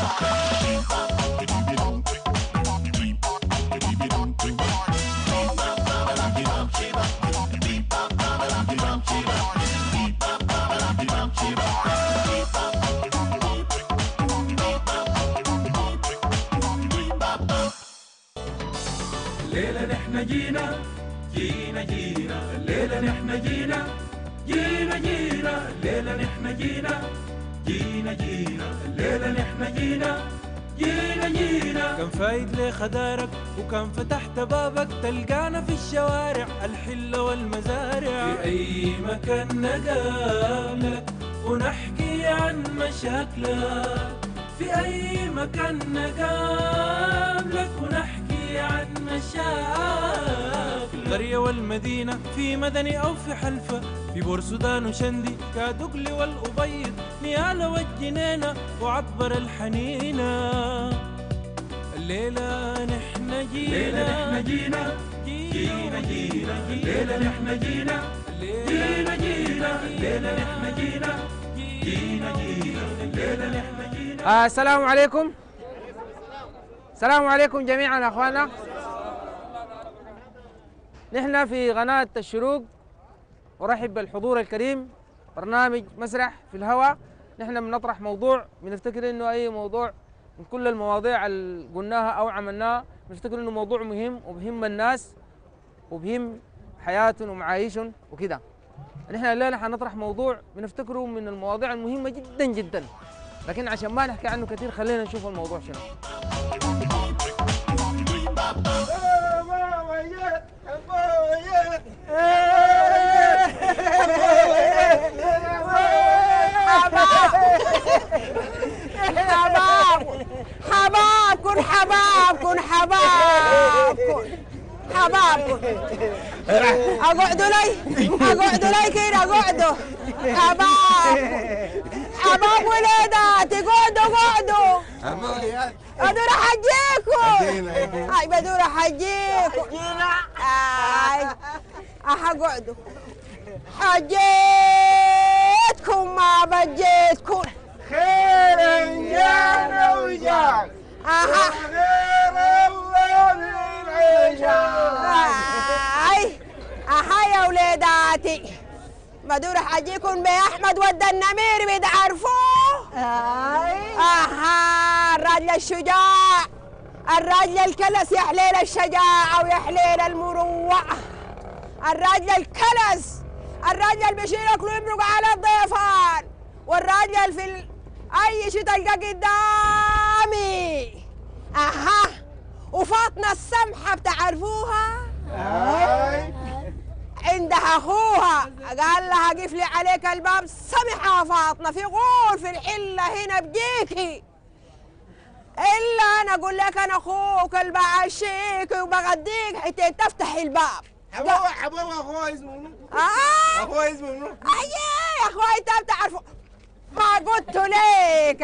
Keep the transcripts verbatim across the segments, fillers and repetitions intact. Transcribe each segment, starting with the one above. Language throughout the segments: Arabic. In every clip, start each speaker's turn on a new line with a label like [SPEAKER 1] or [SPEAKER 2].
[SPEAKER 1] الليلة نحن جينا جينا جينا الليلة نحن جينا جينا جينا الليلة نحن جينا جينا جينا الليلة نحن جينا جينا جينا. كان فايد لي خدارك وكان فتحت بابك، تلقانا في الشوارع الحلة والمزارع، في أي مكان نقابلك ونحكي عن مشاكلك، في أي مكان نقابلك ونحكي عن مشاكل. القرية والمدينة، في مدني أو في حلفة، في بورسودان وشندي، كادقلي والأبيض، نيالة والجنينة وعبر الحنينة. الليلة نحن جينا الليلة نحن جينا جينا جينا الليلة نحن جينا جينا جينا الليلة نحن جينا جينا جينا الليلة نحن جينا.
[SPEAKER 2] آه السلام عليكم. السلام عليكم جميعا اخواننا. نحن في قناة الشروق، ورحب بالحضور الكريم. برنامج مسرح في الهواء. نحن بنطرح موضوع بنفتكر انه اي موضوع من كل المواضيع اللي قلناها او عملناها بنفتكر انه موضوع مهم وبهم الناس وبهم حياتهم ومعايشهم وكده. نحن الليله حنطرح موضوع بنفتكره من المواضيع المهمه جدا جدا، لكن عشان ما نحكي عنه كثير خلينا نشوف الموضوع شنو.
[SPEAKER 3] حباب حباب كن حباب كن حباب كن حباب اقعدوا لي اقعدوا لي كده اقعدوا حباب حباب ولادات اقعدوا اقعدوا بدور احجيكم اي بدور احجيكم اي اقعدوا حجيتكم ما بجيتكم
[SPEAKER 4] خير جانا وجاك
[SPEAKER 3] اها
[SPEAKER 4] غير الله
[SPEAKER 3] اي اها يا ولاداتي بدور احجيكم باحمد ود النمير بتعرفوه. اها الراجل الشجاع، الراجل الكلس يا حليل الشجاعه ويا حليل المروءه، الراجل الكلس، الراجل اللي بيشيل اكله يمرق على الضيفان، والراجل في ال... اي شيء تلقاه قدامي. اها وفاطمه السمحه بتعرفوها؟ عندها اخوها قال لها قفلي عليك الباب سمحه يا فاطمه، في غول في الحله هنا بجيكي، الا انا اقول لك انا اخوك اللي بعشيك وبغديك حتى تفتحي الباب.
[SPEAKER 4] حبوب حبوب اخوي اسمه منو؟
[SPEAKER 3] اه
[SPEAKER 4] اخوي اسمه منو؟
[SPEAKER 3] اي يا اخوي انت بتعرفوا ما قلت ليك.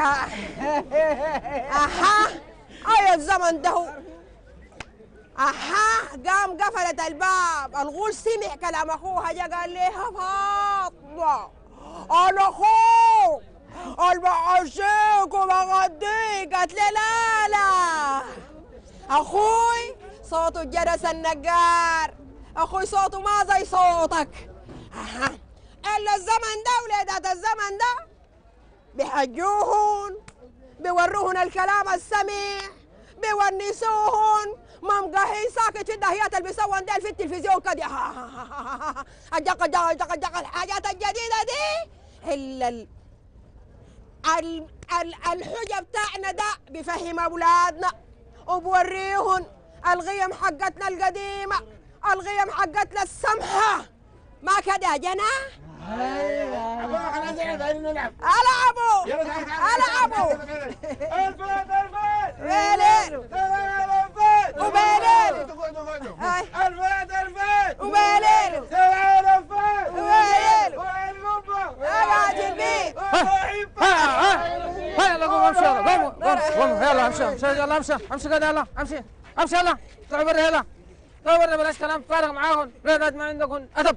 [SPEAKER 3] اها اي الزمن ده هو. اها قام قفلت الباب، الغول سمع كلام اخوها جا قال لها فاطمه انا اخوك اللي بعشيك وبغديك. قالت لي لا لا اخوي صوته الجرس النقار، اخوي صوته ما زي صوتك. اها الا الزمن ده ولادات الزمن ده بيحجوهن بيوروهن الكلام السميع بيونسوهن، ما مقهي ساكت في الدهيات اللي بيسوون ديل في التلفزيون كده الجق الجق الجق الجق الحاجات الجديده دي. الا ال ال ال الحجه بتاعنا ده بيفهم اولادنا وبوريهن القيم حقتنا القديمه، القيم حقتنا السمحه. ما كده جنا؟
[SPEAKER 4] ايوه خلاص تعالوا نلعب.
[SPEAKER 3] العبوا
[SPEAKER 4] يلا تعالوا تعالوا
[SPEAKER 3] العبوا
[SPEAKER 4] الفات الفات
[SPEAKER 3] ويلين
[SPEAKER 4] الفات
[SPEAKER 3] وبيلين
[SPEAKER 4] الفات الفات
[SPEAKER 3] وبيلين
[SPEAKER 4] تعالوا الفات
[SPEAKER 3] وبيلين
[SPEAKER 4] والقبه
[SPEAKER 3] اقعد البيت.
[SPEAKER 2] يلا قوموا امشي، يلا قوموا قوموا يلا امشي امشي يلا امشي امشي كده يلا امشي امشي يلا اطلعوا برا يلا اطلعوا برا بلاش كلام فارغ معاهم، لا ما عندكم ادب.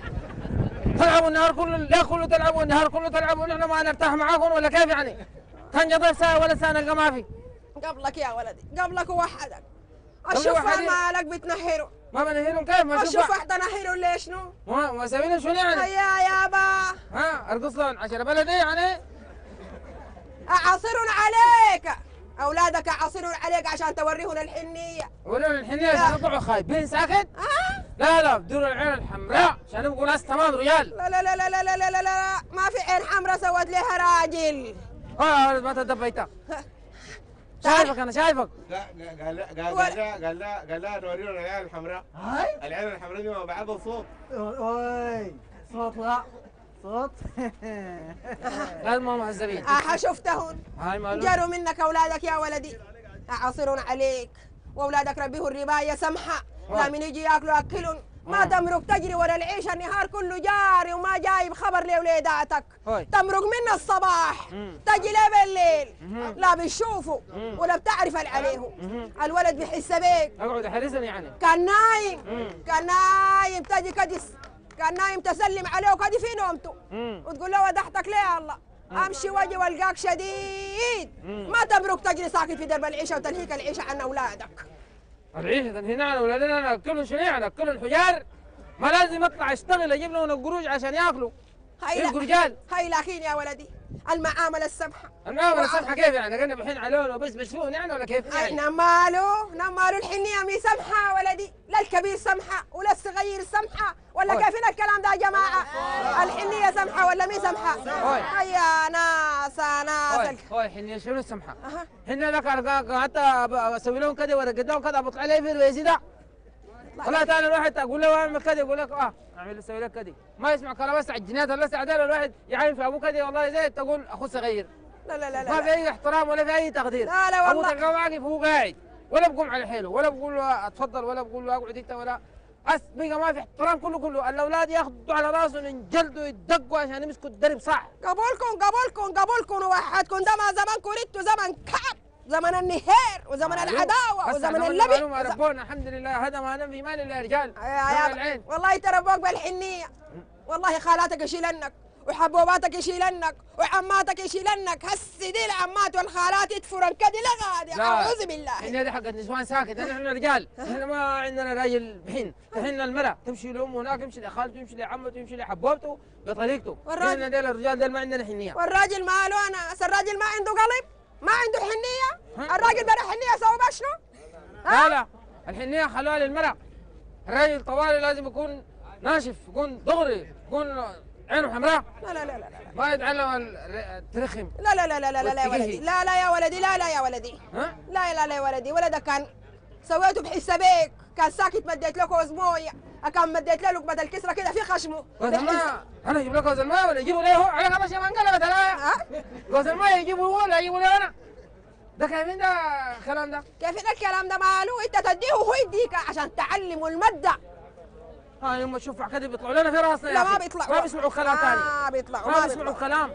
[SPEAKER 2] تلعبوا النهار كله، لا كله تلعبوا النهار كله تلعبوا، نحن ما نرتاح معاكم ولا كيف يعني؟ كان جضيف ساعة ولا ساعة نلقى ما في.
[SPEAKER 3] قبلك يا ولدي قبلك وحدك.
[SPEAKER 2] قبل
[SPEAKER 3] اشوف
[SPEAKER 2] وحدي؟
[SPEAKER 3] مالك بتنهره.
[SPEAKER 2] ما بنهيلهم كيف؟ ما
[SPEAKER 3] اشوف واحدة نهره ليش شنو؟
[SPEAKER 2] ما ما اسوي لهم شنو يعني؟
[SPEAKER 3] هيا يابا
[SPEAKER 2] ها ارقص لهم عشان بلدي يعني؟
[SPEAKER 3] اعصرون عليك اولادك يعصرون عليك عشان توريهم الحنية.
[SPEAKER 2] ولو الحين عشان يطلعوا خايبين ساكت؟
[SPEAKER 3] ها؟
[SPEAKER 2] لا لا بدون العين الحمراء عشان يبقوا ناس تمام رجال.
[SPEAKER 3] لا لا لا لا لا لا لا لا ما في عين حمراء سوت لها راجل.
[SPEAKER 2] اه ولد ما تدبيتها. شايفك انا شايفك.
[SPEAKER 4] لا قال لا قال قال لا قال لا قال لا نورينا العين الحمراء.
[SPEAKER 5] هاي
[SPEAKER 4] العين الحمراء دي مع بعض الصوت.
[SPEAKER 5] اوي صوت لا صوت
[SPEAKER 2] لازم ما مهذبين.
[SPEAKER 3] اها شفتهن
[SPEAKER 2] هاي مالو.
[SPEAKER 3] جروا منك اولادك يا ولدي اعصرون عليك واولادك ربيه الرباية سمحة لا من يجي ياكلوا اكلهم ما تمرق تجري ورا العيش النهار كله جاري وما جايب خبر لأولاداتك.
[SPEAKER 2] هاي.
[SPEAKER 3] تمرق من الصباح
[SPEAKER 2] مم.
[SPEAKER 3] تجي ليه بالليل
[SPEAKER 2] مم.
[SPEAKER 3] لا بتشوفوا
[SPEAKER 2] مم.
[SPEAKER 3] ولا بتعرف عليه.
[SPEAKER 2] مم.
[SPEAKER 3] الولد بيحس بيك
[SPEAKER 2] اقعد احرسني يعني.
[SPEAKER 3] كان نايم
[SPEAKER 2] مم.
[SPEAKER 3] كان نايم تجي كدس كان نايم تسلم عليه وكدي في نومته
[SPEAKER 2] مم.
[SPEAKER 3] وتقول له ودحتك ليه يا الله امشي واجي والقاك شديد
[SPEAKER 2] مم.
[SPEAKER 3] ما تمرق تجري ساكت في درب العيشه وتنهيك العيشه عن اولادك.
[SPEAKER 2] العيشة هنا اولادنا ناكلهم شنو يعني؟ ناكلهم حجار؟ ما لازم اطلع اشتغل اجيب لهم القروش عشان ياكلوا.
[SPEAKER 3] هاي
[SPEAKER 2] يلقوا رجال.
[SPEAKER 3] هاي لكن يا ولدي المعامله السمحه.
[SPEAKER 2] المعاملة السمحة كيف يعني؟ قلنا بحين عليهم وبس بشوفهم يعني ولا كيف
[SPEAKER 3] اي
[SPEAKER 2] يعني؟
[SPEAKER 3] نمالو نمالو الحنيه مي سمحه يا ولدي لا الكبير سمحه ولا الصغير سمحه ولا
[SPEAKER 2] أوي.
[SPEAKER 3] كيفنا الكلام ده يا جماعه؟ الحنيه سمحه ولا مي سمحه؟
[SPEAKER 2] أوي.
[SPEAKER 3] هيا ناس ناس
[SPEAKER 2] هاي
[SPEAKER 3] الك-
[SPEAKER 2] هاي حنية شنو السمحة؟
[SPEAKER 3] أها.
[SPEAKER 2] حنا لك حتى اسوي لهم كذا ولا قدام كذا بطلع لي في الويزي ده. والله تعالى الواحد اقول له اعمل كذا يقول لك اه اعمل اسوي لك كذا ما يسمع كلام بس على الجنات ولا سعدال الواحد يعين في ابوه كذا والله زي تقول اخو صغير.
[SPEAKER 3] لا لا لا
[SPEAKER 2] ما
[SPEAKER 3] لا
[SPEAKER 2] في اي احترام ولا في اي تقدير.
[SPEAKER 3] لا لا والله.
[SPEAKER 2] ابوه تلقاه واقف وهو قاعد ولا بقوم على حيله ولا بقول له اتفضل ولا بقول له اقعد انت ولا بس بقى ما في احترام كله كله الاولاد ياخذوا على راسهم ينجلدوا يدقوا عشان يمسكوا الدرب صح.
[SPEAKER 3] قبولكم قبولكم قبولكم ووحدكم ده ما زمان كوريتو زمن كعب زمن النهار وزمن العداوه
[SPEAKER 2] بس
[SPEAKER 3] وزمن
[SPEAKER 2] هذا
[SPEAKER 3] اللبن.
[SPEAKER 2] معلومة ربنا الحمد لله هذا ما نم في مال الله يا رجال.
[SPEAKER 3] يا يا
[SPEAKER 2] العين.
[SPEAKER 3] والله تربوك بالحنيه والله خالاتك يشيلنك وحبوباتك يشيلنك وعماتك يشيلنك هسي دي العمات والخالات يدفرن كدي لغادي
[SPEAKER 2] لا.
[SPEAKER 3] اعوذ بالله.
[SPEAKER 2] احنا دي حق النسوان ساكت احنا رجال احنا ما عندنا راجل بحين احنا المرأة تمشي لامه هناك تمشي لخالته تمشي لعمته تمشي لحبوبته بطريقته.
[SPEAKER 3] والراجل؟
[SPEAKER 2] احنا ديل الرجال ديل ما عندنا حنية.
[SPEAKER 3] والراجل ماله انا بس الراجل ما عنده قلب ما عنده حنيه.
[SPEAKER 2] ها؟
[SPEAKER 3] الراجل بلا حنيه سوى بقى شنو؟
[SPEAKER 2] لا لا الحنية خلوها للمرأة. الراجل طوالي لازم يكون ناشف يكون دغري يكون عينه حمراء
[SPEAKER 3] لا لا لا لا لا
[SPEAKER 2] ما يتعلم ال- الترخم.
[SPEAKER 3] لا لا لا لا لا لا يا ولدي لا لا يا ولدي لا لا يا ولدي
[SPEAKER 2] ها؟
[SPEAKER 3] لا لا لا يا ولدي ولدك كان سويته بحس بيك كان ساكت مديت له كوز مويه كان مديت له لقمه الكسره كده في خشمه
[SPEAKER 2] جوز
[SPEAKER 3] بحس-
[SPEAKER 2] الماء انا اجيب لك جوز الماء ولا يجيبوا ليه هو على خمس ايام انقلبت
[SPEAKER 3] ها؟
[SPEAKER 2] انا جوز الماء يجيبوا هو ولا يجيبوا ليه انا؟ ده كيفين ده الكلام ده؟
[SPEAKER 3] كيف الكلام ده ماله انت تديه وهو يديك عشان تعلموا الماده.
[SPEAKER 2] ها يوم تشوف كده بيطلعوا لنا في راسنا يا
[SPEAKER 3] لا
[SPEAKER 2] أخي.
[SPEAKER 3] ما بيطلعوا
[SPEAKER 2] ما بيسمعوا كلام ثاني
[SPEAKER 3] ما بيطلعوا
[SPEAKER 2] ما
[SPEAKER 3] ما
[SPEAKER 2] بيسمعوا
[SPEAKER 3] بيطلعوا
[SPEAKER 2] كلام.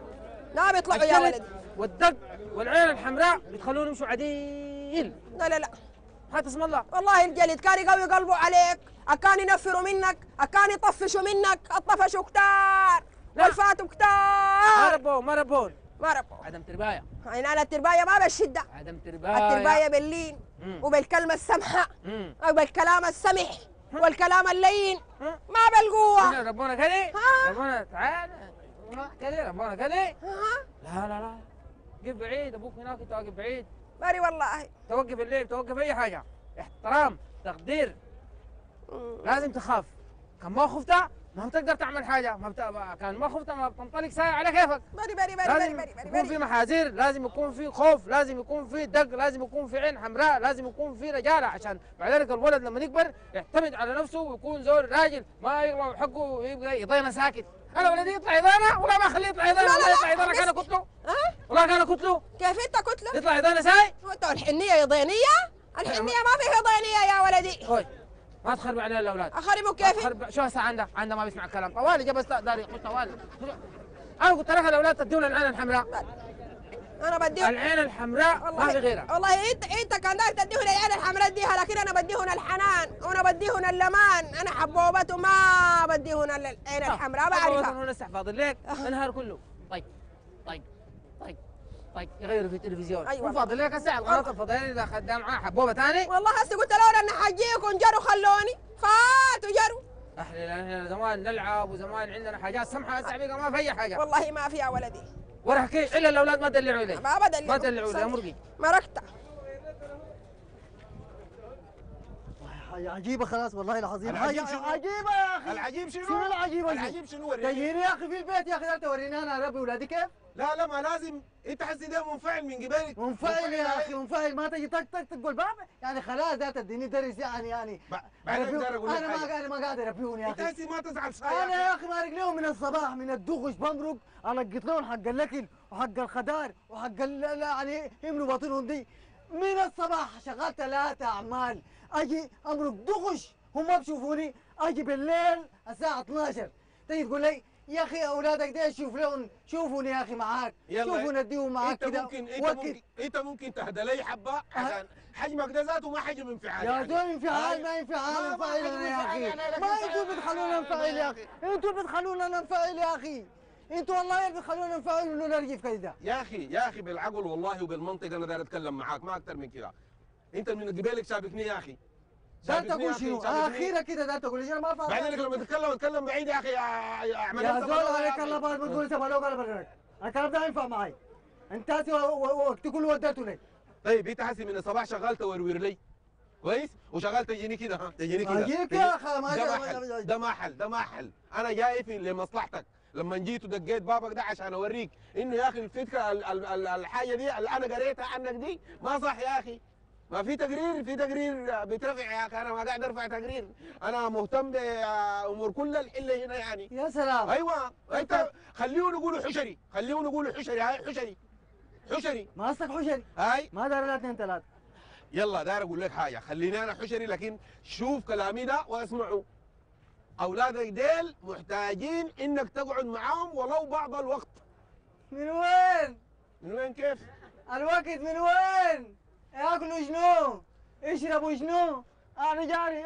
[SPEAKER 3] ما بيطلعوا يا
[SPEAKER 2] الجلد
[SPEAKER 3] ولدي.
[SPEAKER 2] والدق والعين الحمراء بتخلوهم يمشوا عديل.
[SPEAKER 3] لا لا لا
[SPEAKER 2] هات اسم الله.
[SPEAKER 3] والله الجلد كان يقوي قلبه عليك كان ينفروا منك كان يطفشوا منك الطفشوا كتار
[SPEAKER 2] لا.
[SPEAKER 3] والفاتوا
[SPEAKER 2] ما
[SPEAKER 3] كتار
[SPEAKER 2] ربون ما ربون
[SPEAKER 3] ما ربوا.
[SPEAKER 2] عدم تربايه
[SPEAKER 3] يعني انا التربايه ما بالشده
[SPEAKER 2] عدم تربايه
[SPEAKER 3] التربايه باللين
[SPEAKER 2] مم.
[SPEAKER 3] وبالكلمه السمحه
[SPEAKER 2] مم.
[SPEAKER 3] وبالكلام السمح والكلام اللين
[SPEAKER 2] ها؟
[SPEAKER 3] ما بالقوه.
[SPEAKER 2] إحنا ربنا كده
[SPEAKER 3] ها؟
[SPEAKER 2] ربنا تعال كده ربنا كده
[SPEAKER 3] ها؟
[SPEAKER 2] لا لا لا قف بعيد ابوك هناك انت واقف بعيد
[SPEAKER 3] بري والله.
[SPEAKER 2] توقف الليل توقف اي حاجه احترام تقدير
[SPEAKER 3] مم.
[SPEAKER 2] لازم تخاف كان ما خفتها ما بتقدر تعمل حاجه ما بت... كان ما خفتها ما بتنطلق ساعه على كيفك
[SPEAKER 3] بري بري بري بري
[SPEAKER 2] لازم
[SPEAKER 3] بري بري
[SPEAKER 2] يكون في
[SPEAKER 3] بري.
[SPEAKER 2] محاذير لازم يكون في خوف لازم يكون في دق لازم يكون في عين حمراء لازم يكون في رجاله عشان بعد ذلك الولد لما يكبر يعتمد على نفسه ويكون زول راجل ما يغلط حقه ويبقى يضينا ساكت. انا ولدي يطلع يضانا ولا ما اخليه يطلع يضانا
[SPEAKER 3] لا، لا،
[SPEAKER 2] والله
[SPEAKER 3] لا،
[SPEAKER 2] يطلع يضانا كان
[SPEAKER 3] بس-
[SPEAKER 2] كتله
[SPEAKER 3] ها؟
[SPEAKER 2] والله كان كتله
[SPEAKER 3] كيف انت كتله؟
[SPEAKER 2] يطلع يضانا ساي.
[SPEAKER 3] هو انت الحنيه يضينيه؟ الحنيه ما فيها ضينيه يا ولدي.
[SPEAKER 2] هوي ما تخرب علينا الاولاد.
[SPEAKER 3] اخربوا
[SPEAKER 2] ما
[SPEAKER 3] كيف؟
[SPEAKER 2] تخرب شو هسه عنده عنده ما بيسمع الكلام طوالي جاب بس داري يخش طوالي. انا قلت لك الاولاد تدون العين الحمراء.
[SPEAKER 3] انا بديهم
[SPEAKER 2] العين الحمراء ما في غيرها.
[SPEAKER 3] والله انت انت كان داير تديهن العين الحمراء ديها لكن انا بديهن الحنان وانا بديهن اللمان انا حبوبته ما بديهن العين الحمراء بعرفها.
[SPEAKER 2] هنا استحفاظ ليك النهار كله طيب طيب طيب طيب يغيروا في التلفزيون.
[SPEAKER 3] أيوة.
[SPEAKER 2] مو فاضل لك الساعه القناه الفضائيه اذا اخذتها معاه حبوبه ثاني.
[SPEAKER 3] والله هسه قلت لهم ان حجيكم جروا خلوني فاتوا جروا.
[SPEAKER 2] احنا احنا زمان نلعب وزمان عندنا حاجات سمحه، هسه حقيقه ما في اي حاجه.
[SPEAKER 3] والله ما فيها ولدي.
[SPEAKER 2] ولا حكي الا الاولاد ما دلعوا لي.
[SPEAKER 3] ما بدلعوا.
[SPEAKER 2] ما دلعوا لي يا مرقي.
[SPEAKER 3] مرقتها.
[SPEAKER 5] حاجة عجيبة خلاص والله العظيم،
[SPEAKER 4] العجيب
[SPEAKER 5] حاجة
[SPEAKER 4] شنو؟
[SPEAKER 5] عجيبة يا أخي.
[SPEAKER 4] العجيب شنو؟
[SPEAKER 5] شنو العجيبة؟
[SPEAKER 4] العجيب شنو وريني؟
[SPEAKER 5] تجيني يا أخي في البيت يا أخي، لا توريني أنا أربي ولادي كيف؟
[SPEAKER 4] لا لا ما لازم، انت حسي ده منفعل من قبالك.
[SPEAKER 5] منفعل يا أخي منفعل، ما تجي تك تك تقول بابا يعني خلاص ده تديني درس يعني يعني
[SPEAKER 4] ب- بعدين
[SPEAKER 5] أربيه-
[SPEAKER 4] أقدر أقول لك
[SPEAKER 5] أنا ما
[SPEAKER 4] حاجة.
[SPEAKER 5] قادر ما قادر أربيهم يا
[SPEAKER 4] انت
[SPEAKER 5] أخي.
[SPEAKER 4] هسي ما تزعل صاير
[SPEAKER 5] انا يا اخي ما رجليهم من الصباح من الدغش بمرق القط لهم حق الاكل وحق الخضار وحق ال- ال- يعني يملوا بطنهم دي من الصباح شغال ثلاثة اعمال، اجي امرق دغش هم ما بشوفوني، اجي بالليل الساعة اثناشر تيجي تقول لي يا اخي اولادك دي شوف لهم شوفوني يا اخي معاك،
[SPEAKER 4] يلا.
[SPEAKER 5] شوفوا نديهم معاك
[SPEAKER 4] انت
[SPEAKER 5] كده
[SPEAKER 4] ممكن انت
[SPEAKER 5] وقت.
[SPEAKER 4] ممكن انت ممكن تهدى لي حبه عشان حجمك ده ذاته ما حجم انفعال
[SPEAKER 5] يا
[SPEAKER 4] يعني.
[SPEAKER 5] دول انفعال
[SPEAKER 4] هاي.
[SPEAKER 5] ما انفعال
[SPEAKER 4] ما- ما
[SPEAKER 5] انفعال
[SPEAKER 4] حجم
[SPEAKER 5] انا يا
[SPEAKER 4] انفعال
[SPEAKER 5] اخي،
[SPEAKER 4] يعني، لكن
[SPEAKER 5] ما
[SPEAKER 4] انت-
[SPEAKER 5] انتوا بتخلونا انفعل يا اخي، انتوا بتخلونا ننفعل يا اخي، انتوا والله بتخلونا ننفعل ونرجف كده.
[SPEAKER 4] يا اخي يا اخي بالعقل والله وبالمنطق انا داير اتكلم معاك ما اكثر من كده. انت من قبالك شابكني يا اخي.
[SPEAKER 5] ده
[SPEAKER 4] شابكني يا
[SPEAKER 5] تقول
[SPEAKER 4] أخي،
[SPEAKER 5] شنو؟
[SPEAKER 4] شابكني.
[SPEAKER 5] اخيرا كده ده تقول انا ما فاهم.
[SPEAKER 4] بعدين لما تتكلم اتكلم بعيد يا اخي يا يا اعمل
[SPEAKER 5] يا
[SPEAKER 4] لك
[SPEAKER 5] زول
[SPEAKER 4] زبالة يا
[SPEAKER 5] عليك
[SPEAKER 4] أخي.
[SPEAKER 5] الله بعد ما تقول سبحان الله برك، الكلام ده ينفع معي. انت هسه وقت تقول وديته لي.
[SPEAKER 4] طيب انت حاسس من الصباح شغال تورور لي كويس وشغال تجيني كده ها تجيني كده.
[SPEAKER 5] أجيك
[SPEAKER 4] تجي-
[SPEAKER 5] يا أخي، ما
[SPEAKER 4] ده
[SPEAKER 5] جا-
[SPEAKER 4] ما
[SPEAKER 5] ما-
[SPEAKER 4] حل
[SPEAKER 5] ما-
[SPEAKER 4] ده ما حل ده ما حل انا جاي في لمصلحتك. لما جيت ودقيت بابك ده عشان اوريك انه يا اخي الفكره ال- ال- ال- الحاجه دي اللي انا قريتها عنك دي ما صح يا اخي. ما في تقرير في تقرير بيترفع يا اخي، انا ما قاعد ارفع تقرير، انا مهتم بامور كل الحله هنا يعني.
[SPEAKER 5] يا سلام.
[SPEAKER 4] ايوه انت خليهم يقولوا حشري، خليهم يقولوا حشري، هاي حشري حشري
[SPEAKER 5] ما قصدك حشري؟
[SPEAKER 4] هاي.
[SPEAKER 5] ما دار لا اثنين ثلاثة.
[SPEAKER 4] يلا داير اقول لك حاجه، خليني انا حشري لكن شوف كلامي ده واسمعه. اولادك ديل محتاجين انك تقعد معاهم ولو بعض الوقت.
[SPEAKER 5] من وين؟
[SPEAKER 4] من وين كيف؟
[SPEAKER 5] الوقت من وين؟ ياكلوا شنو؟ يشربوا شنو؟ انا جاري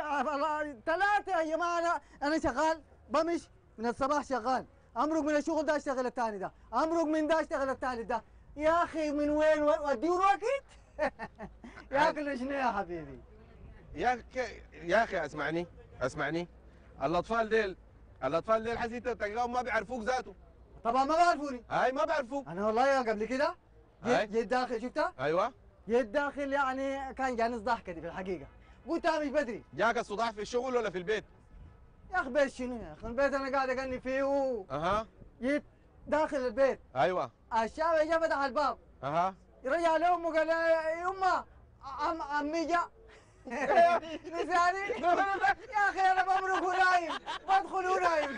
[SPEAKER 5] ثلاثة يا جماعة، انا انا شغال بمش من الصباح شغال، امرق من الشغل ده اشتغل الثاني ده، امرق من ده اشتغل الثالث ده، يا اخي من وين وديهم وقت؟ ياكلوا شنو يا حبيبي؟
[SPEAKER 4] يا أخي يا اخي اسمعني اسمعني، الاطفال ديل الاطفال ديل حسيت تلقاهم ما بيعرفوك ذاته.
[SPEAKER 5] طبعا ما بعرفوني،
[SPEAKER 4] هاي ما بيعرفوك.
[SPEAKER 5] انا والله يا قبل كده
[SPEAKER 4] هاي.
[SPEAKER 5] جيت جيت داخل شفتها؟
[SPEAKER 4] ايوه
[SPEAKER 5] جيت داخل يعني كان جانس ضحكة دي في الحقيقة، قلت أنا مش بدري،
[SPEAKER 4] جاك الصداع في الشغل ولا في البيت؟
[SPEAKER 5] يا اخي بيت شنو يا اخي؟ البيت انا قاعد اغني فيه،
[SPEAKER 4] اها
[SPEAKER 5] جيت داخل البيت،
[SPEAKER 4] ايوه
[SPEAKER 5] الشاب جا فتح الباب،
[SPEAKER 4] اها
[SPEAKER 5] رجع لامه قال لها يا يما عم عمي جا نساني يا اخي انا بمرق ونايم بدخل ونايم.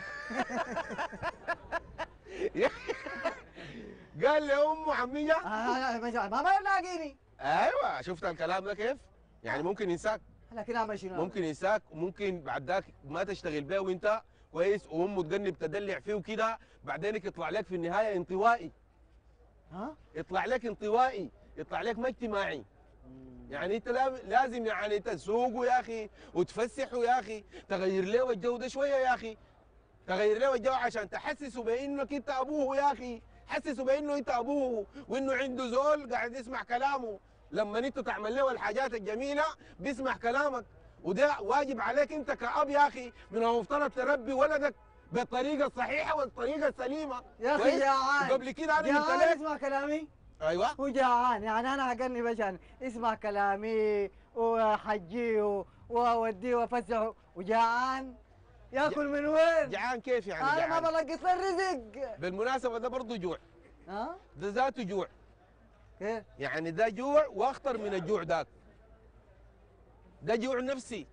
[SPEAKER 4] قال لامه عمي جا.
[SPEAKER 5] آه، ما جا- ما بلاقيني،
[SPEAKER 4] ايوه شفت الكلام ده كيف؟ يعني ممكن ينساك،
[SPEAKER 5] لكن اعمل شنو؟
[SPEAKER 4] ممكن ينساك وممكن بعد ذاك ما تشتغل بيه وانت كويس وامه تجنب تدلع فيه وكده، بعدين يطلع لك في النهايه انطوائي،
[SPEAKER 5] ها؟
[SPEAKER 4] يطلع لك انطوائي، يطلع لك ما اجتماعي. يعني انت لا- لازم يعني تسوقه يا اخي وتفسحه يا اخي، تغير له الجو ده شويه يا اخي، تغير له الجو عشان تحسسه بانك انت ابوه يا اخي، حسسه بانه انت ابوه وانه عنده زول قاعد يسمع كلامه. لما انت تعمل له الحاجات الجميله بيسمع كلامك، وده واجب عليك انت كاب يا اخي، من المفترض تربي ولدك بالطريقه الصحيحه والطريقه السليمه.
[SPEAKER 5] يا اخي
[SPEAKER 4] كويس؟
[SPEAKER 5] جعان،
[SPEAKER 4] وقبل كده انا قلت
[SPEAKER 5] جعان
[SPEAKER 4] لك
[SPEAKER 5] اسمع كلامي،
[SPEAKER 4] ايوه
[SPEAKER 5] هو جعان يعني انا حقني بشان اسمع كلامي وحجيه واوديه وافسحه، وجعان ياكل من وين؟
[SPEAKER 4] جعان كيف يعني
[SPEAKER 5] انا ما
[SPEAKER 4] جعان؟
[SPEAKER 5] بلقط له الرزق.
[SPEAKER 4] بالمناسبه ده برضه جوع،
[SPEAKER 5] ها؟
[SPEAKER 4] ده ذاته جوع،
[SPEAKER 5] كيف؟
[SPEAKER 4] يعني ده جوع واخطر من الجوع ذاك. ده جوع نفسي،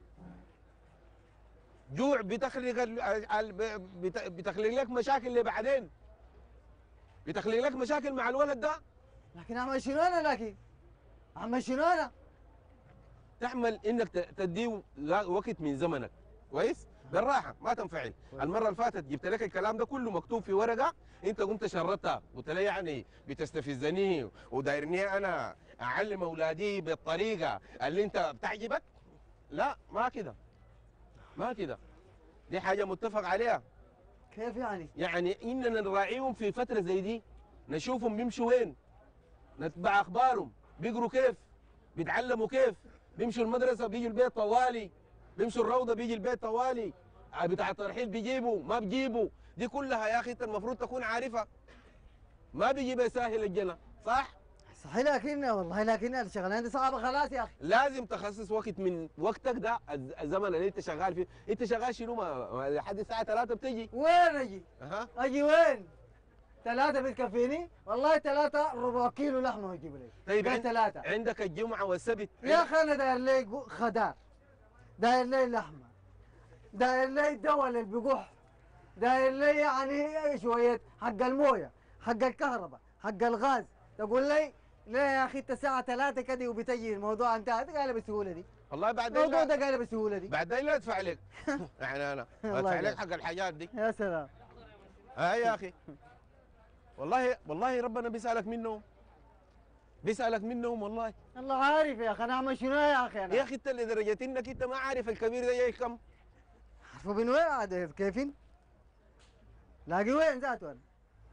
[SPEAKER 4] جوع بتخلق ال- ال- بت- بتخلق لك مشاكل اللي بعدين، بتخلق لك مشاكل مع الولد ده.
[SPEAKER 5] لكن اعمل شنو انا لكن؟ اعمل شنو انا؟
[SPEAKER 4] تعمل انك ت- تديه لا- وقت من زمنك كويس بالراحه ما تنفعل. المره اللي فاتت جبت لك الكلام ده كله مكتوب في ورقه، انت قمت شردتها قلت لي يعني بتستفزني ودايرني انا اعلم اولادي بالطريقه اللي انت بتعجبك. لا ما كده ما كده، دي حاجه متفق عليها.
[SPEAKER 5] كيف يعني؟
[SPEAKER 4] يعني اننا نراعيهم في فتره زي دي، نشوفهم بيمشوا وين، نتبع اخبارهم، بيقروا كيف، بيتعلموا كيف، بيمشوا المدرسه بيجوا البيت طوالي، بيمشوا الروضه بيجي البيت طوالي، بتاع الترحيل بيجيبوا ما بيجيبوا، دي كلها يا اخي انت المفروض تكون عارفها. ما بيجي بيسهل الجنة، صح؟
[SPEAKER 5] صحيح، لكن والله لكن الشغلانه دي صعبه خلاص يا اخي.
[SPEAKER 4] لازم تخصص وقت من وقتك ده، الز- الزمن اللي انت شغال فيه، انت شغال شنو؟ ما ما لحد الساعه ثلاثة بتجي.
[SPEAKER 5] وين اجي؟
[SPEAKER 4] اها
[SPEAKER 5] اجي وين؟ ثلاثة بتكفيني؟ والله ثلاثة ربع كيلو لحمة يجيب لي.
[SPEAKER 4] طيب
[SPEAKER 5] ده
[SPEAKER 4] عند-
[SPEAKER 5] ثلاثة.
[SPEAKER 4] عندك الجمعه والسبت.
[SPEAKER 5] يا اخي انا داير لي جو- خضار، داير لي لحمة، داير لي دواء للبقوح، داير لي يعني شوية حق الموية، حق الكهرباء، حق الغاز، تقول لي ليه يا اخي انت الساعة ثلاثة كده وبتجي الموضوع انتهى؟ قال بالسهولة دي.
[SPEAKER 4] والله بعدين
[SPEAKER 5] الموضوع
[SPEAKER 4] لا
[SPEAKER 5] ده قال بالسهولة دي.
[SPEAKER 4] بعدين لا ادفع لك. يعني انا
[SPEAKER 5] الله
[SPEAKER 4] ادفع لك
[SPEAKER 5] يبارك.
[SPEAKER 4] حق الحاجات دي.
[SPEAKER 5] يا سلام.
[SPEAKER 4] ها يا اخي والله والله ربنا بيسالك منهم، بيسالك منهم والله.
[SPEAKER 5] الله عارف يا اخي انا اعمل شنو يا اخي انا؟
[SPEAKER 4] يا اخي انت لدرجه انك انت ما عارف الكبير ده جاي كم.
[SPEAKER 5] عارفه من وين عاد كيفين؟ لاقي وين ذاته انا؟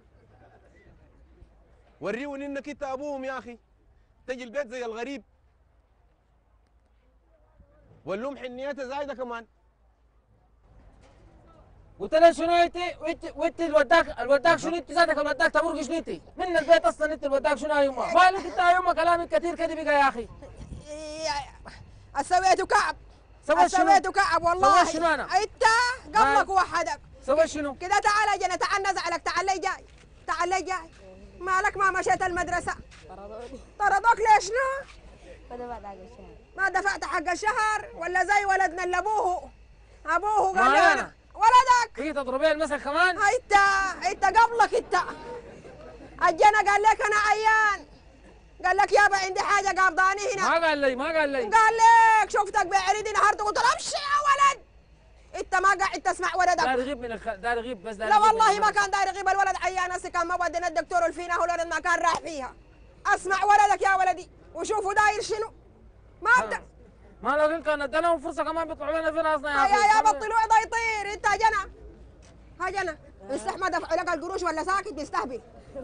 [SPEAKER 4] وريهم انك انت ابوهم يا اخي، تجي البيت زي الغريب، ولهم حنيتها زايده كمان.
[SPEAKER 2] قلت له شنو انت وانت وانت الوداك الوداك شنو انت ذاتك الوداك تمرق شنو انت؟ من البيت اصلا انت الوداك شنو يا يما؟ مالك انت يا يما كلامك كثير كده بقى يا اخي.
[SPEAKER 3] سويته كعب
[SPEAKER 2] سويت شنو؟
[SPEAKER 3] سويته كعب والله.
[SPEAKER 2] سويت شنو أنا؟
[SPEAKER 3] انت قبلك وحدك
[SPEAKER 2] سويت شنو؟
[SPEAKER 3] كده. تعال جنى، تعال نزعلك، تعال لي جاي، تعال لي جاي. مالك ما مشيت المدرسة؟ طردوك ليش شنو؟ ما دفعت حق الشهر ولا زي ولدنا اللي ابوه ابوه قال
[SPEAKER 2] ما
[SPEAKER 3] لي
[SPEAKER 2] أنا.
[SPEAKER 3] انا ولدك.
[SPEAKER 2] تيجي تضربين المثل كمان؟
[SPEAKER 3] انت انت قبلك انت. الجنى قال لك انا عيان، قال لك يابا عندي حاجه قابضاني هنا.
[SPEAKER 2] ما قال لي ما قال لي.
[SPEAKER 3] قال لك شفتك بعريض نهارت قلت له امشي يا ولد. انت ما قاعد تسمع ولدك.
[SPEAKER 2] دار يغيب من الخ... دار يغيب بس دار
[SPEAKER 3] لا
[SPEAKER 2] يغيب من
[SPEAKER 3] والله ما
[SPEAKER 2] المدرسة.
[SPEAKER 3] كان داير يغيب الولد عيان، هسه كان ما ودينا الدكتور الفينا الولد ما كان راح فيها. اسمع ولدك يا ولدي وشوفوا داير شنو. ما
[SPEAKER 2] ها.
[SPEAKER 3] انت
[SPEAKER 2] ما لو كان ادالهم فرصه كمان بيطلعوا لنا في راسنا يا
[SPEAKER 3] يا
[SPEAKER 2] اخي.
[SPEAKER 3] يا بطلوا عضا يطير. انت جنى ها جنى استح ما دفعوا لك القروش ولا ساكت بيستهبل؟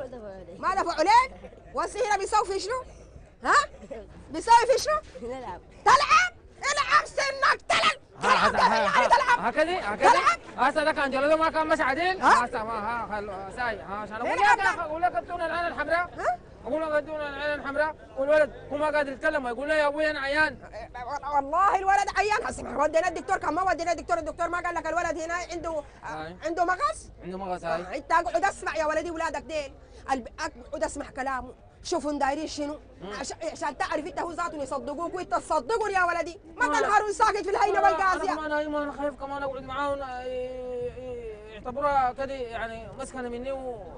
[SPEAKER 3] ما دفعوا لك؟ وهسه هنا بيسوي في شنو؟ ها؟ بيسوي في شنو؟
[SPEAKER 6] نلعب.
[SPEAKER 3] تلعب؟ العب سنك تلعب. تلعب يعني تلعب.
[SPEAKER 2] هكذا هكذا
[SPEAKER 3] تلعب.
[SPEAKER 2] هسه ده كان جلده ما كان ماشي عديل.
[SPEAKER 3] ها؟
[SPEAKER 2] هسه ما ها خل- ساي ها عشان اقول
[SPEAKER 3] العب
[SPEAKER 2] لك
[SPEAKER 3] ده.
[SPEAKER 2] اقول لك ادونا العين الحمراء.
[SPEAKER 3] ها؟
[SPEAKER 2] اقول لك ادونا العين الحمراء والولد هو ما قادر يتكلم يقول لي يا ابوي انا عيان.
[SPEAKER 3] والله الولد عيان. هسه ما ودينا الدكتور، كان ما ودينا الدكتور، الدكتور ما قال لك الولد هنا عنده
[SPEAKER 2] هاي.
[SPEAKER 3] عنده مغص.
[SPEAKER 2] عنده مغص هاي.
[SPEAKER 3] انت اقعد اسمع يا ولدي ولادك ديل، الب- اقعد اسمع كلامه، شوفوا دايرين شنو عشان عشان تعرف انت هو ذاتهم يصدقوك وانت تصدقهم يا ولدي. ما
[SPEAKER 2] ما-
[SPEAKER 3] تنهارون ساكت في الهينه
[SPEAKER 2] انا
[SPEAKER 3] والقاسيه.
[SPEAKER 2] كمان ايمن انا خايف كمان اقعد معاهم ي- ي- يعتبروها كده يعني مسكنه مني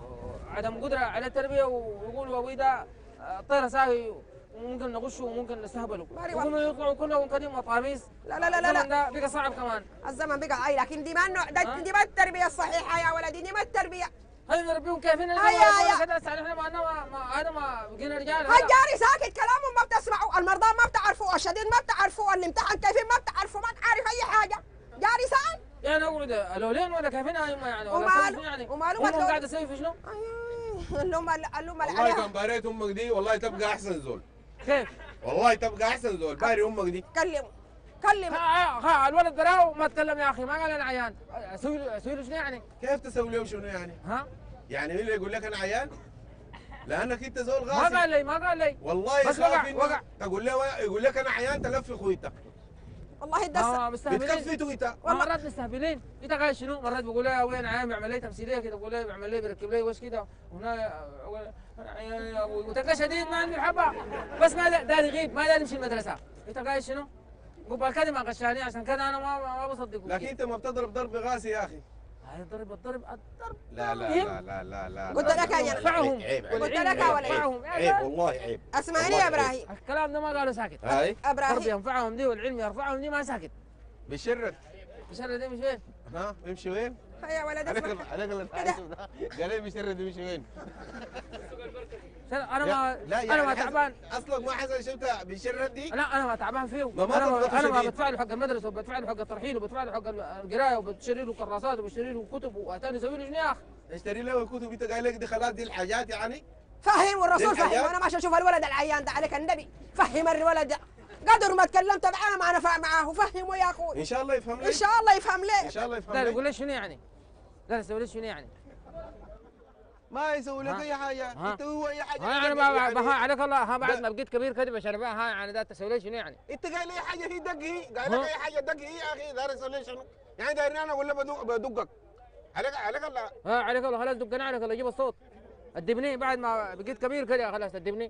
[SPEAKER 2] وعدم قدره على التربيه ويقولوا ابوي ده طيره ساوي وممكن نغشه وممكن نستهبله.
[SPEAKER 3] ماري
[SPEAKER 2] يقوموا يطلعوا كلهم كده مطاميس.
[SPEAKER 3] لا لا لا لا,
[SPEAKER 2] الزمن
[SPEAKER 3] لا.
[SPEAKER 2] ده بقى صعب كمان.
[SPEAKER 3] الزمن بقى اي، لكن دي ما النوع ده،
[SPEAKER 2] ها؟
[SPEAKER 3] دي ما التربيه الصحيحه يا ولدي، دي ما التربيه.
[SPEAKER 2] هاي نربيهم كيف هنا
[SPEAKER 3] هيا هيا.
[SPEAKER 2] كده هسه احنا ما ما ما- هذا ما بقينا رجال. هذا.
[SPEAKER 3] هالجاري ساكت كلامهم ما بتسمعوا، المرضى ما بتعرفوا، الشديد ما بتعرفوا، الامتحان كيفين ما بتعرفوا، ما تعرف اي حاجه. جاري ساكت.
[SPEAKER 2] يعني اقعد لولين ولا كيف هنا يعني ولا
[SPEAKER 3] وماله؟
[SPEAKER 2] أسوي شنو يعني
[SPEAKER 3] وماله
[SPEAKER 2] هم
[SPEAKER 3] ما تقول؟
[SPEAKER 2] قاعد اسوي في شنو؟
[SPEAKER 3] أيوه، اللهم اللهم
[SPEAKER 4] والله
[SPEAKER 3] عليها.
[SPEAKER 4] كان باريت امك دي والله تبقى احسن زول،
[SPEAKER 2] كيف؟
[SPEAKER 4] والله تبقى احسن زول، باري امك دي.
[SPEAKER 3] كلموا كلموا.
[SPEAKER 2] ها ها الولد براو ما تكلم يا اخي ما قال انا عيان اسوي له اسوي له شنو يعني؟
[SPEAKER 4] كيف تسوي له شنو يعني؟
[SPEAKER 2] ها؟
[SPEAKER 4] يعني مين اللي يقول لك انا عيان؟ لانك انت زول
[SPEAKER 2] ما
[SPEAKER 4] غاسي.
[SPEAKER 2] قال لي ما قال لي
[SPEAKER 4] والله
[SPEAKER 2] بس
[SPEAKER 4] يخاف
[SPEAKER 2] وقع-
[SPEAKER 4] إنك
[SPEAKER 2] وقع.
[SPEAKER 4] تقول له يقول لك انا عيان تلفي خويتك،
[SPEAKER 3] والله
[SPEAKER 2] ما
[SPEAKER 3] الدسة
[SPEAKER 2] مستهبلين
[SPEAKER 4] بتكفي تويتك.
[SPEAKER 2] ما مرات مستهبلين انت قاعد شنو مرات بقول لي وين عيان بيعمل لي تمثيليه كده بقول لي بيعمل لي بيركب لي وش كده وهنا أقول أنا عيان يا ابوي وتلقى شديد ما عندي الحبه بس ما دا- داري يغيب ما داري يمشي المدرسه انت قاعد شنو؟ قبل كده ما غشاني عشان كده انا ما ما بصدقه
[SPEAKER 4] لكن انت ما بتضرب ضرب غاسي يا اخي.
[SPEAKER 2] هاي الضرب الضرب الضرب
[SPEAKER 4] لا لا لا لا لا لا
[SPEAKER 3] قلت لك يا جنى.
[SPEAKER 2] ارفعهم
[SPEAKER 4] عيب عيب
[SPEAKER 3] قلت لك يا ولد.
[SPEAKER 2] ارفعهم
[SPEAKER 4] عيب والله عيب.
[SPEAKER 3] اسمعني يا ابراهيم.
[SPEAKER 2] الكلام ده ما قالوا ساكت
[SPEAKER 4] هاي
[SPEAKER 2] الضرب
[SPEAKER 3] ابراهيم
[SPEAKER 2] ينفعهم دي والعلم يرفعهم دي ما ساكت
[SPEAKER 4] بشرك.
[SPEAKER 2] بشر دي مش وين؟
[SPEAKER 4] ها يمشي وين؟
[SPEAKER 3] يا ولد
[SPEAKER 4] عليك
[SPEAKER 3] اسمع.
[SPEAKER 4] عليك اللي تعرف ده. قال لي بشرك يمشي وين؟
[SPEAKER 2] شر- انا ما
[SPEAKER 4] لا
[SPEAKER 2] انا ما
[SPEAKER 4] حسن-
[SPEAKER 2] تعبان
[SPEAKER 4] اصلك ما حصل شفت بشرك دي؟
[SPEAKER 2] لا انا ما تعبان فيه
[SPEAKER 4] ما- ما
[SPEAKER 2] انا ما
[SPEAKER 4] تضغطوا
[SPEAKER 2] انا ما
[SPEAKER 4] شديد.
[SPEAKER 2] بدفع له حق المدرسه وبدفع له حق الترحيل وبدفع له حق القرايه وبشتري له كراسات وبشتري له كتب واتاني اسوي له شنو يا اخي؟
[SPEAKER 4] اشتري له الكتب انت قايل لك دي خلاص دي الحاجات يعني؟
[SPEAKER 3] فهم والرسول
[SPEAKER 4] دي
[SPEAKER 3] فهم،
[SPEAKER 4] الحاجات.
[SPEAKER 3] وانا ماشي اشوف الولد العيان ده عليك النبي، فهم الولد ده قدر ما تكلمت معاه ما نفع معاه، فهمه يا اخوي
[SPEAKER 4] ان شاء الله يفهم
[SPEAKER 3] ان
[SPEAKER 4] لك،
[SPEAKER 3] شاء الله يفهم
[SPEAKER 4] ان
[SPEAKER 3] ليه.
[SPEAKER 4] شاء الله يفهم
[SPEAKER 2] لا
[SPEAKER 4] لك.
[SPEAKER 2] يقول لي شنو يعني؟ لا يسوي لي شنو يعني؟
[SPEAKER 4] ما يسوي لك
[SPEAKER 2] ها؟
[SPEAKER 4] اي حاجه،
[SPEAKER 2] ها؟
[SPEAKER 4] انت هو اي حاجه
[SPEAKER 2] ها
[SPEAKER 4] يدق
[SPEAKER 2] انا
[SPEAKER 4] يعني.
[SPEAKER 2] بها عليك الله، ها بعد
[SPEAKER 4] ده-
[SPEAKER 2] ما بقيت كبير كده بشرب ها يعني ده تسوي لي شنو يعني؟
[SPEAKER 4] انت قايل اي حاجه هي دق، هي قايل لك
[SPEAKER 2] ها؟
[SPEAKER 4] اي حاجه دق هي يا اخي، داير اسوي شنو؟ يعني دايرني انا ولا بدق بدقك؟ عليك عليك الله.
[SPEAKER 2] ها عليك الله خلاص دقنا عليك الله جيب الصوت. ادبني بعد ما بقيت كبير كده خلاص ادبني.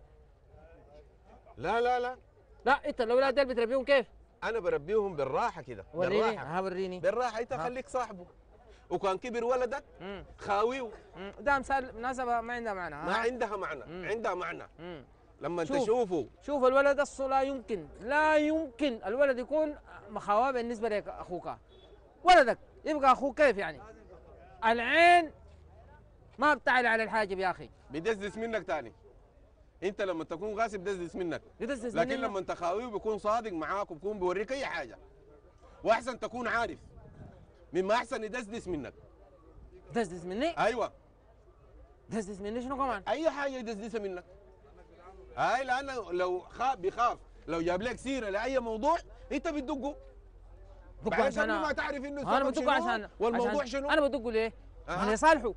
[SPEAKER 4] لا لا لا،
[SPEAKER 2] لا انت الاولاد دول بتربيهم كيف؟
[SPEAKER 4] انا بربيهم بالراحه كده،
[SPEAKER 2] وريني
[SPEAKER 4] بالراحه
[SPEAKER 2] ها وريني.
[SPEAKER 4] بالراحه. انت
[SPEAKER 2] ها.
[SPEAKER 4] خليك صاحبه، وكان كبر ولدك
[SPEAKER 2] مم.
[SPEAKER 4] خاويه
[SPEAKER 2] مم. ده مثال مناسبة ما عندها معنى.
[SPEAKER 4] ما
[SPEAKER 2] ها؟
[SPEAKER 4] عندها معنى،
[SPEAKER 2] مم.
[SPEAKER 4] عندها معنى.
[SPEAKER 2] مم.
[SPEAKER 4] لما
[SPEAKER 2] شوف.
[SPEAKER 4] تشوفه
[SPEAKER 2] شوف الولد اصله لا يمكن لا يمكن الولد يكون مخاواه بالنسبه لك اخوك، ولدك يبقى اخوك كيف يعني؟ العين ما بتعلى على الحاجب يا اخي.
[SPEAKER 4] بيدزدز منك تاني. انت لما تكون غاسب بيدزدز منك،
[SPEAKER 2] يدسس
[SPEAKER 4] لكن
[SPEAKER 2] مننا.
[SPEAKER 4] لما انت خاويه بيكون صادق معاك وبيكون بيوريك اي حاجه، واحسن تكون عارف مما احسن يدزدز منك.
[SPEAKER 2] يدسس مني؟
[SPEAKER 4] ايوه،
[SPEAKER 2] يدسس مني شنو كمان؟
[SPEAKER 4] اي حاجه يدزدزها منك. هاي لانه لو خاف بيخاف لو جاب لك سيره لاي موضوع انت بتدقه،
[SPEAKER 2] بدقه
[SPEAKER 4] بعدين
[SPEAKER 2] عشان
[SPEAKER 4] قبل ما تعرف انه
[SPEAKER 2] انا
[SPEAKER 4] السبب
[SPEAKER 2] بدقه
[SPEAKER 4] شنو
[SPEAKER 2] عشان
[SPEAKER 4] والموضوع
[SPEAKER 2] عشان
[SPEAKER 4] شنو.
[SPEAKER 2] انا بدقه ليه؟
[SPEAKER 4] أها.
[SPEAKER 2] ما لصالحه.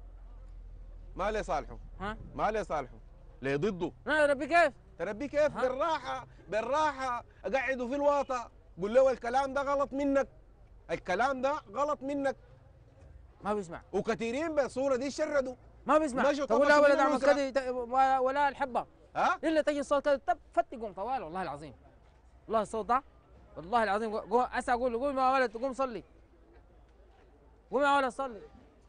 [SPEAKER 4] ما لي صالحه،
[SPEAKER 2] ها؟
[SPEAKER 4] ما لي صالحه، ليه ضده.
[SPEAKER 2] انا ربي كيف؟
[SPEAKER 4] تربيه كيف؟
[SPEAKER 2] ها؟
[SPEAKER 4] بالراحه بالراحه، قعده في الواطه، قول له الكلام ده غلط منك، الكلام ده غلط منك.
[SPEAKER 2] ما بيسمع
[SPEAKER 4] وكثيرين بالصوره دي شردوا.
[SPEAKER 2] ما بيسمع.
[SPEAKER 4] ماشي
[SPEAKER 2] تقول
[SPEAKER 4] طفشوا
[SPEAKER 2] لا ولد
[SPEAKER 4] من
[SPEAKER 2] اعمل
[SPEAKER 4] الأسرة.
[SPEAKER 2] كذا ت- ولا- ولا الحبه
[SPEAKER 4] ها؟
[SPEAKER 2] الا تجي الصوت كذا تب فتقهم طوال والله العظيم. والله الصوت ده والله العظيم قوم اسا اقول له قوم يا ولد قوم صلي. قوم يا ولد صلي.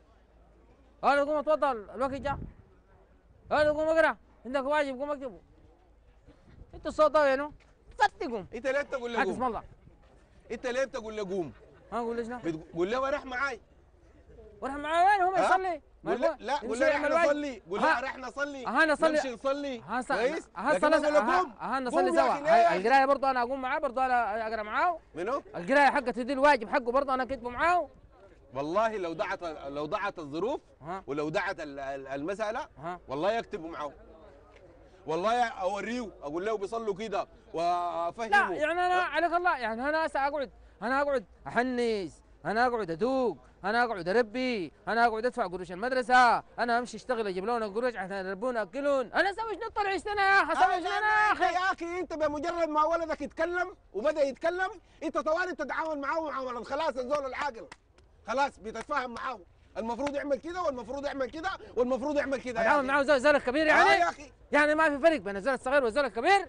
[SPEAKER 2] يا ولد قوم اتفضل الوقت جاء. يا ولد قوم اقرا عندك واجب قوم اكتبه. انت الصوت ده وينه؟ فتقهم.
[SPEAKER 4] انت ليه بتقول له
[SPEAKER 2] حق اسم
[SPEAKER 4] قوم؟
[SPEAKER 2] الله.
[SPEAKER 4] انت ليه بتقول له قوم؟
[SPEAKER 2] ها اقول له شنو؟
[SPEAKER 4] بتقول له رح معاي.
[SPEAKER 2] وراح معاه وين هو ما
[SPEAKER 4] ها؟
[SPEAKER 2] يصلي؟ ما
[SPEAKER 4] قول له
[SPEAKER 2] يقول-
[SPEAKER 4] لا، قول
[SPEAKER 2] يمشي
[SPEAKER 4] له
[SPEAKER 2] يعمل
[SPEAKER 4] رح
[SPEAKER 2] واجب.
[SPEAKER 4] نصلي، قول
[SPEAKER 2] ها.
[SPEAKER 4] له رح نصلي،
[SPEAKER 2] ها نصلي.
[SPEAKER 4] نمشي نصلي
[SPEAKER 2] ها ص-
[SPEAKER 4] كويس؟
[SPEAKER 2] ها
[SPEAKER 4] لكن
[SPEAKER 2] صلي
[SPEAKER 4] أقول له
[SPEAKER 2] ها
[SPEAKER 4] قوم،
[SPEAKER 2] ها نصلي
[SPEAKER 4] قوم يا
[SPEAKER 2] سوا.
[SPEAKER 4] أخي، ليه يا
[SPEAKER 2] هاي
[SPEAKER 4] أخي؟
[SPEAKER 2] القرايه برضه انا اقوم معاه برضه انا اقرا معاه.
[SPEAKER 4] منو؟
[SPEAKER 2] القرايه حقه تدي الواجب حقه برضه انا كاتبه معاه.
[SPEAKER 4] والله لو دعت لو دعت الظروف
[SPEAKER 2] ها
[SPEAKER 4] ولو دعت ال- ال- المسألة
[SPEAKER 2] ها
[SPEAKER 4] والله يكتبوا معه، والله اوريه اقول له بيصلوا كده وافهمه.
[SPEAKER 2] لا يعني انا عليك الله يعني انا هسه اقعد انا اقعد احنس انا اقعد ادوق انا اقعد اربي انا اقعد ادفع قروش المدرسه انا امشي اشتغل اجيب لهم القروش عشان يربونا ياكلون انا اسوي شنو طلع عشتنا يا اخي اسوي
[SPEAKER 4] أنا-
[SPEAKER 2] شنو
[SPEAKER 4] أنا-
[SPEAKER 2] يا
[SPEAKER 4] انت
[SPEAKER 2] اخي.
[SPEAKER 4] يا اخي انت بمجرد ما ولدك يتكلم وبدا يتكلم انت طوالي تتعامل معاه معامله خلاص الزول العاقل، خلاص بتتفاهم معاه، المفروض يعمل كده والمفروض يعمل كده والمفروض يعمل كده. يا
[SPEAKER 2] اتعامل
[SPEAKER 4] أخي.
[SPEAKER 2] معاه زي الزول الكبير
[SPEAKER 4] آه
[SPEAKER 2] يعني
[SPEAKER 4] يا اخي
[SPEAKER 2] يعني ما في فرق بين الزول الصغير والزول الكبير.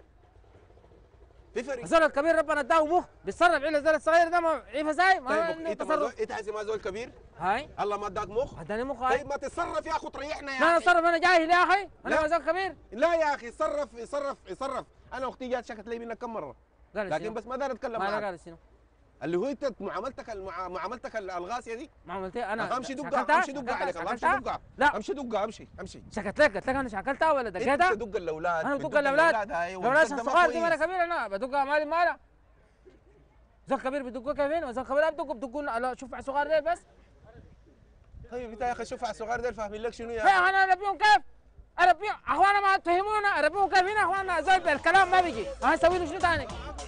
[SPEAKER 4] في فرق.
[SPEAKER 2] الزول الكبير ربنا اداه مخ بيتصرف على الزول الصغير ده ما عيفه زي ما
[SPEAKER 4] طيب
[SPEAKER 2] عنده
[SPEAKER 4] انت ما زول
[SPEAKER 2] تصرف.
[SPEAKER 4] انت هسه ما زول كبير،
[SPEAKER 2] هاي
[SPEAKER 4] الله ما اداك مخ.
[SPEAKER 2] اداني مخ هاي.
[SPEAKER 4] طيب ما تتصرف يا اخو تريحنا يا
[SPEAKER 2] لا انا
[SPEAKER 4] اخي.
[SPEAKER 2] اتصرف انا جاهل يا اخي انا
[SPEAKER 4] لا.
[SPEAKER 2] ما زول كبير.
[SPEAKER 4] لا يا اخي يتصرف يتصرف يتصرف. انا اختي جات شكت لي منك كم مره
[SPEAKER 2] قال
[SPEAKER 4] لكن
[SPEAKER 2] شنو؟
[SPEAKER 4] بس ما دار اتكلم
[SPEAKER 2] ما
[SPEAKER 4] معك.
[SPEAKER 2] قال شنو؟
[SPEAKER 4] اللي هو انت معاملتك المع... معاملتك الغاسيه دي.
[SPEAKER 2] ما عملت إيه؟ انا
[SPEAKER 4] امشي دقه
[SPEAKER 2] شكلتها؟
[SPEAKER 4] امشي دقه عليك
[SPEAKER 2] شكلتها؟
[SPEAKER 4] امشي دقه
[SPEAKER 2] لا
[SPEAKER 4] امشي دقه امشي امشي.
[SPEAKER 2] شكت لك قلت لك انا شكلتها ولا
[SPEAKER 4] انت
[SPEAKER 2] دقيتها؟
[SPEAKER 4] بتدق الاولاد
[SPEAKER 2] انا
[SPEAKER 4] بتدق
[SPEAKER 2] بدق الاولاد
[SPEAKER 4] هاي
[SPEAKER 2] الاولاد
[SPEAKER 4] والدق ده ما
[SPEAKER 2] الصغار دي ما انا
[SPEAKER 4] كويس.
[SPEAKER 2] كبير انا بدقها مالي مالها. زول كبير بدقوا كيفين وزول كبير بدقوا بدقوا لا شوف على صغار ليه بس.
[SPEAKER 4] طيب انت يا اخي شوف على الصغار ديل فاهمين لك شنو يا
[SPEAKER 2] لا
[SPEAKER 4] اخي.
[SPEAKER 2] انا اربيهم كيف؟ اربيهم اخوانا ما تفهمونا اربيهم كيف هنا اخوانا زول بالكلام ما بيجي انا اسوي له شنو ثاني؟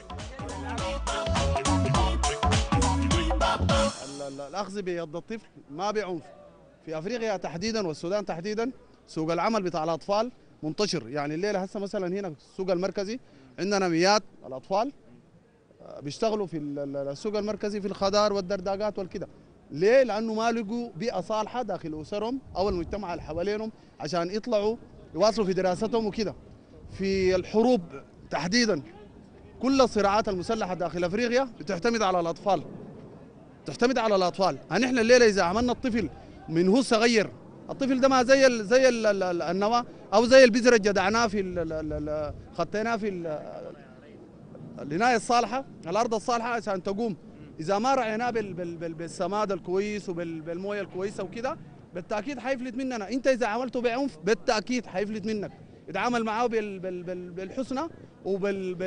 [SPEAKER 6] ال- ال- الاخذ بيد الطفل ما بعنف. في افريقيا تحديدا والسودان تحديدا سوق العمل بتاع الاطفال منتشر، يعني الليله هسه مثلا هنا في السوق المركزي عندنا مئات الاطفال آه، بيشتغلوا في ال- ال- السوق المركزي في الخضار والدرداقات والكده. ليه؟ لانه ما لقوا بيئه صالحه داخل اسرهم او المجتمع اللي حوالينهم عشان يطلعوا يواصلوا في دراستهم وكده. في الحروب تحديدا كل الصراعات المسلحه داخل افريقيا بتعتمد على الاطفال، تعتمد على الاطفال. يعني احنا الليله اذا عملنا الطفل من هو صغير، الطفل ده ما زي ال زي ال ال النواه او زي البذره اللي جدعناه في ال- ال- ال- خطيناه في ال- العنايه الصالحه، الارض الصالحه عشان تقوم. اذا ما رعيناه بال- بال- بال- بالسماد الكويس وبالمويه الكويسه وكده بالتاكيد حيفلت مننا. انت اذا عملته بعنف بالتاكيد حيفلت منك. اتعامل معاه بال- بال- بال- بالحسنى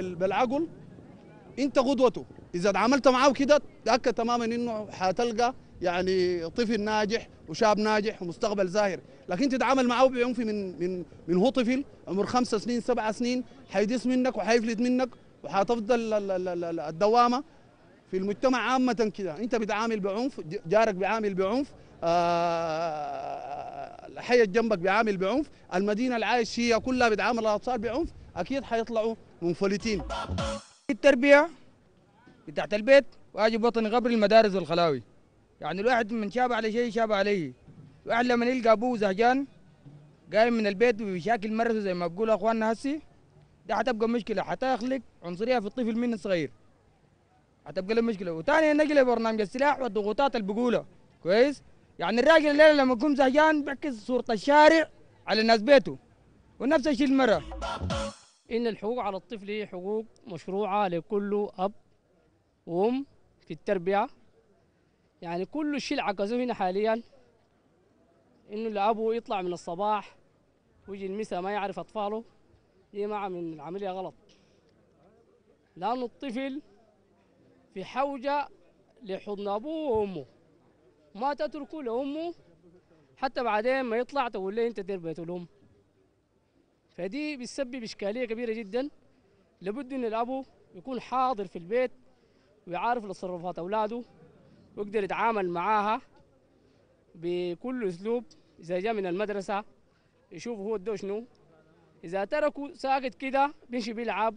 [SPEAKER 6] وبالعقل، انت قدوته. اذا تعاملت معاه كده تاكد تماما انه حتلقى يعني طفل ناجح وشاب ناجح ومستقبل زاهر، لكن تتعامل معه بعنف من من من هو طفل عمر خمس سنين سبع سنين، حيدس منك وحيفلت منك وحتفضل الدوامه في المجتمع عامه كده. انت بتعامل بعنف، جارك بيعامل بعنف، آه الحي جنبك بيعامل بعنف، المدينه اللي عايش فيها كلها بتعامل الاطفال بعنف، اكيد حيطلعوا منفلتين.
[SPEAKER 7] التربيه بتاعت البيت واجب وطني قبل المدارس والخلاوي. يعني الواحد من شاب على شيء شاب عليه. الواحد لما يلقى ابوه زهجان قايم من البيت بمشاكل مرته زي ما بقول اخواننا هسي، ده حتبقى مشكله، حتى يخلق عنصريه في الطفل من الصغير، حتبقى له مشكله. وثانيا نجي لبرنامج السلاح والضغوطات اللي بقولها كويس. يعني الراجل الليله لما يكون زهجان بيعكس صوره الشارع على ناس بيته، ونفس الشيء المره.
[SPEAKER 8] ان الحقوق على الطفل هي حقوق مشروعه لكل اب وام في التربيه. يعني كل شيء عكسوه هنا حاليا انه الابو يطلع من الصباح ويجي المساء ما يعرف اطفاله، دي مع من العمليه غلط، لانه الطفل في حوجه لحضن ابوه وامه، ما تتركوا لامه حتى بعدين ما يطلع تقول له انت دير بيت الام. فدي بتسبب اشكاليه كبيره جدا. لابد ان الابو يكون حاضر في البيت ويعرف تصرفات اولاده ويقدر يتعامل معاها بكل اسلوب. اذا جاء من المدرسه يشوف هو ادوه شنو، اذا تركوا ساكت كده بيمشي بيلعب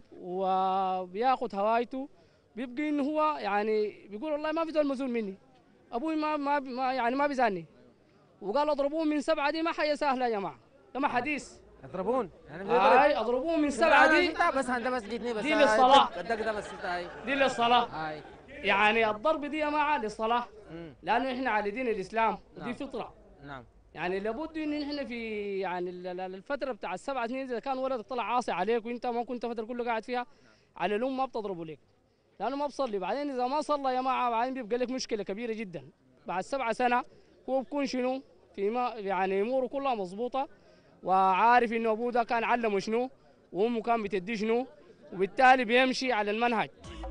[SPEAKER 8] وبياخد هوايته، بيبقى انه هو يعني بيقول والله ما في زول مسؤول مني، ابوي ما ما, ما يعني ما بيزاني، وقال اضربوه من سبعه دي ما حاجه سهله يا جماعه، ده ما حديث.
[SPEAKER 2] يضربون يعني
[SPEAKER 8] هاي اضربوه من سبعه دي
[SPEAKER 2] بس انت بس جيتني بس
[SPEAKER 8] دي للصلاه،
[SPEAKER 2] قدك ده بس هاي
[SPEAKER 8] دي للصلاه.
[SPEAKER 2] هاي
[SPEAKER 8] يعني الضرب دي يا جماعه للصلاه، لانه احنا على دين الاسلام ودي
[SPEAKER 2] نعم.
[SPEAKER 8] فطره.
[SPEAKER 2] نعم.
[SPEAKER 8] يعني لابد ان احنا في يعني الفتره بتاع السبع سنين اذا كان ولدك طلع عاصي عليك وانت ما كنت فتره كله قاعد فيها، على الام ما بتضربه لك لانه ما بصلي. بعدين اذا ما صلى يا جماعه بعدين بيبقى لك مشكله كبيره جدا. بعد سبع سنه هو بكون شنو في ما يعني اموره كلها مضبوطه وعارف انه ابوه ده كان علمه شنو وامه كان بتدي شنو، وبالتالي بيمشي على المنهج.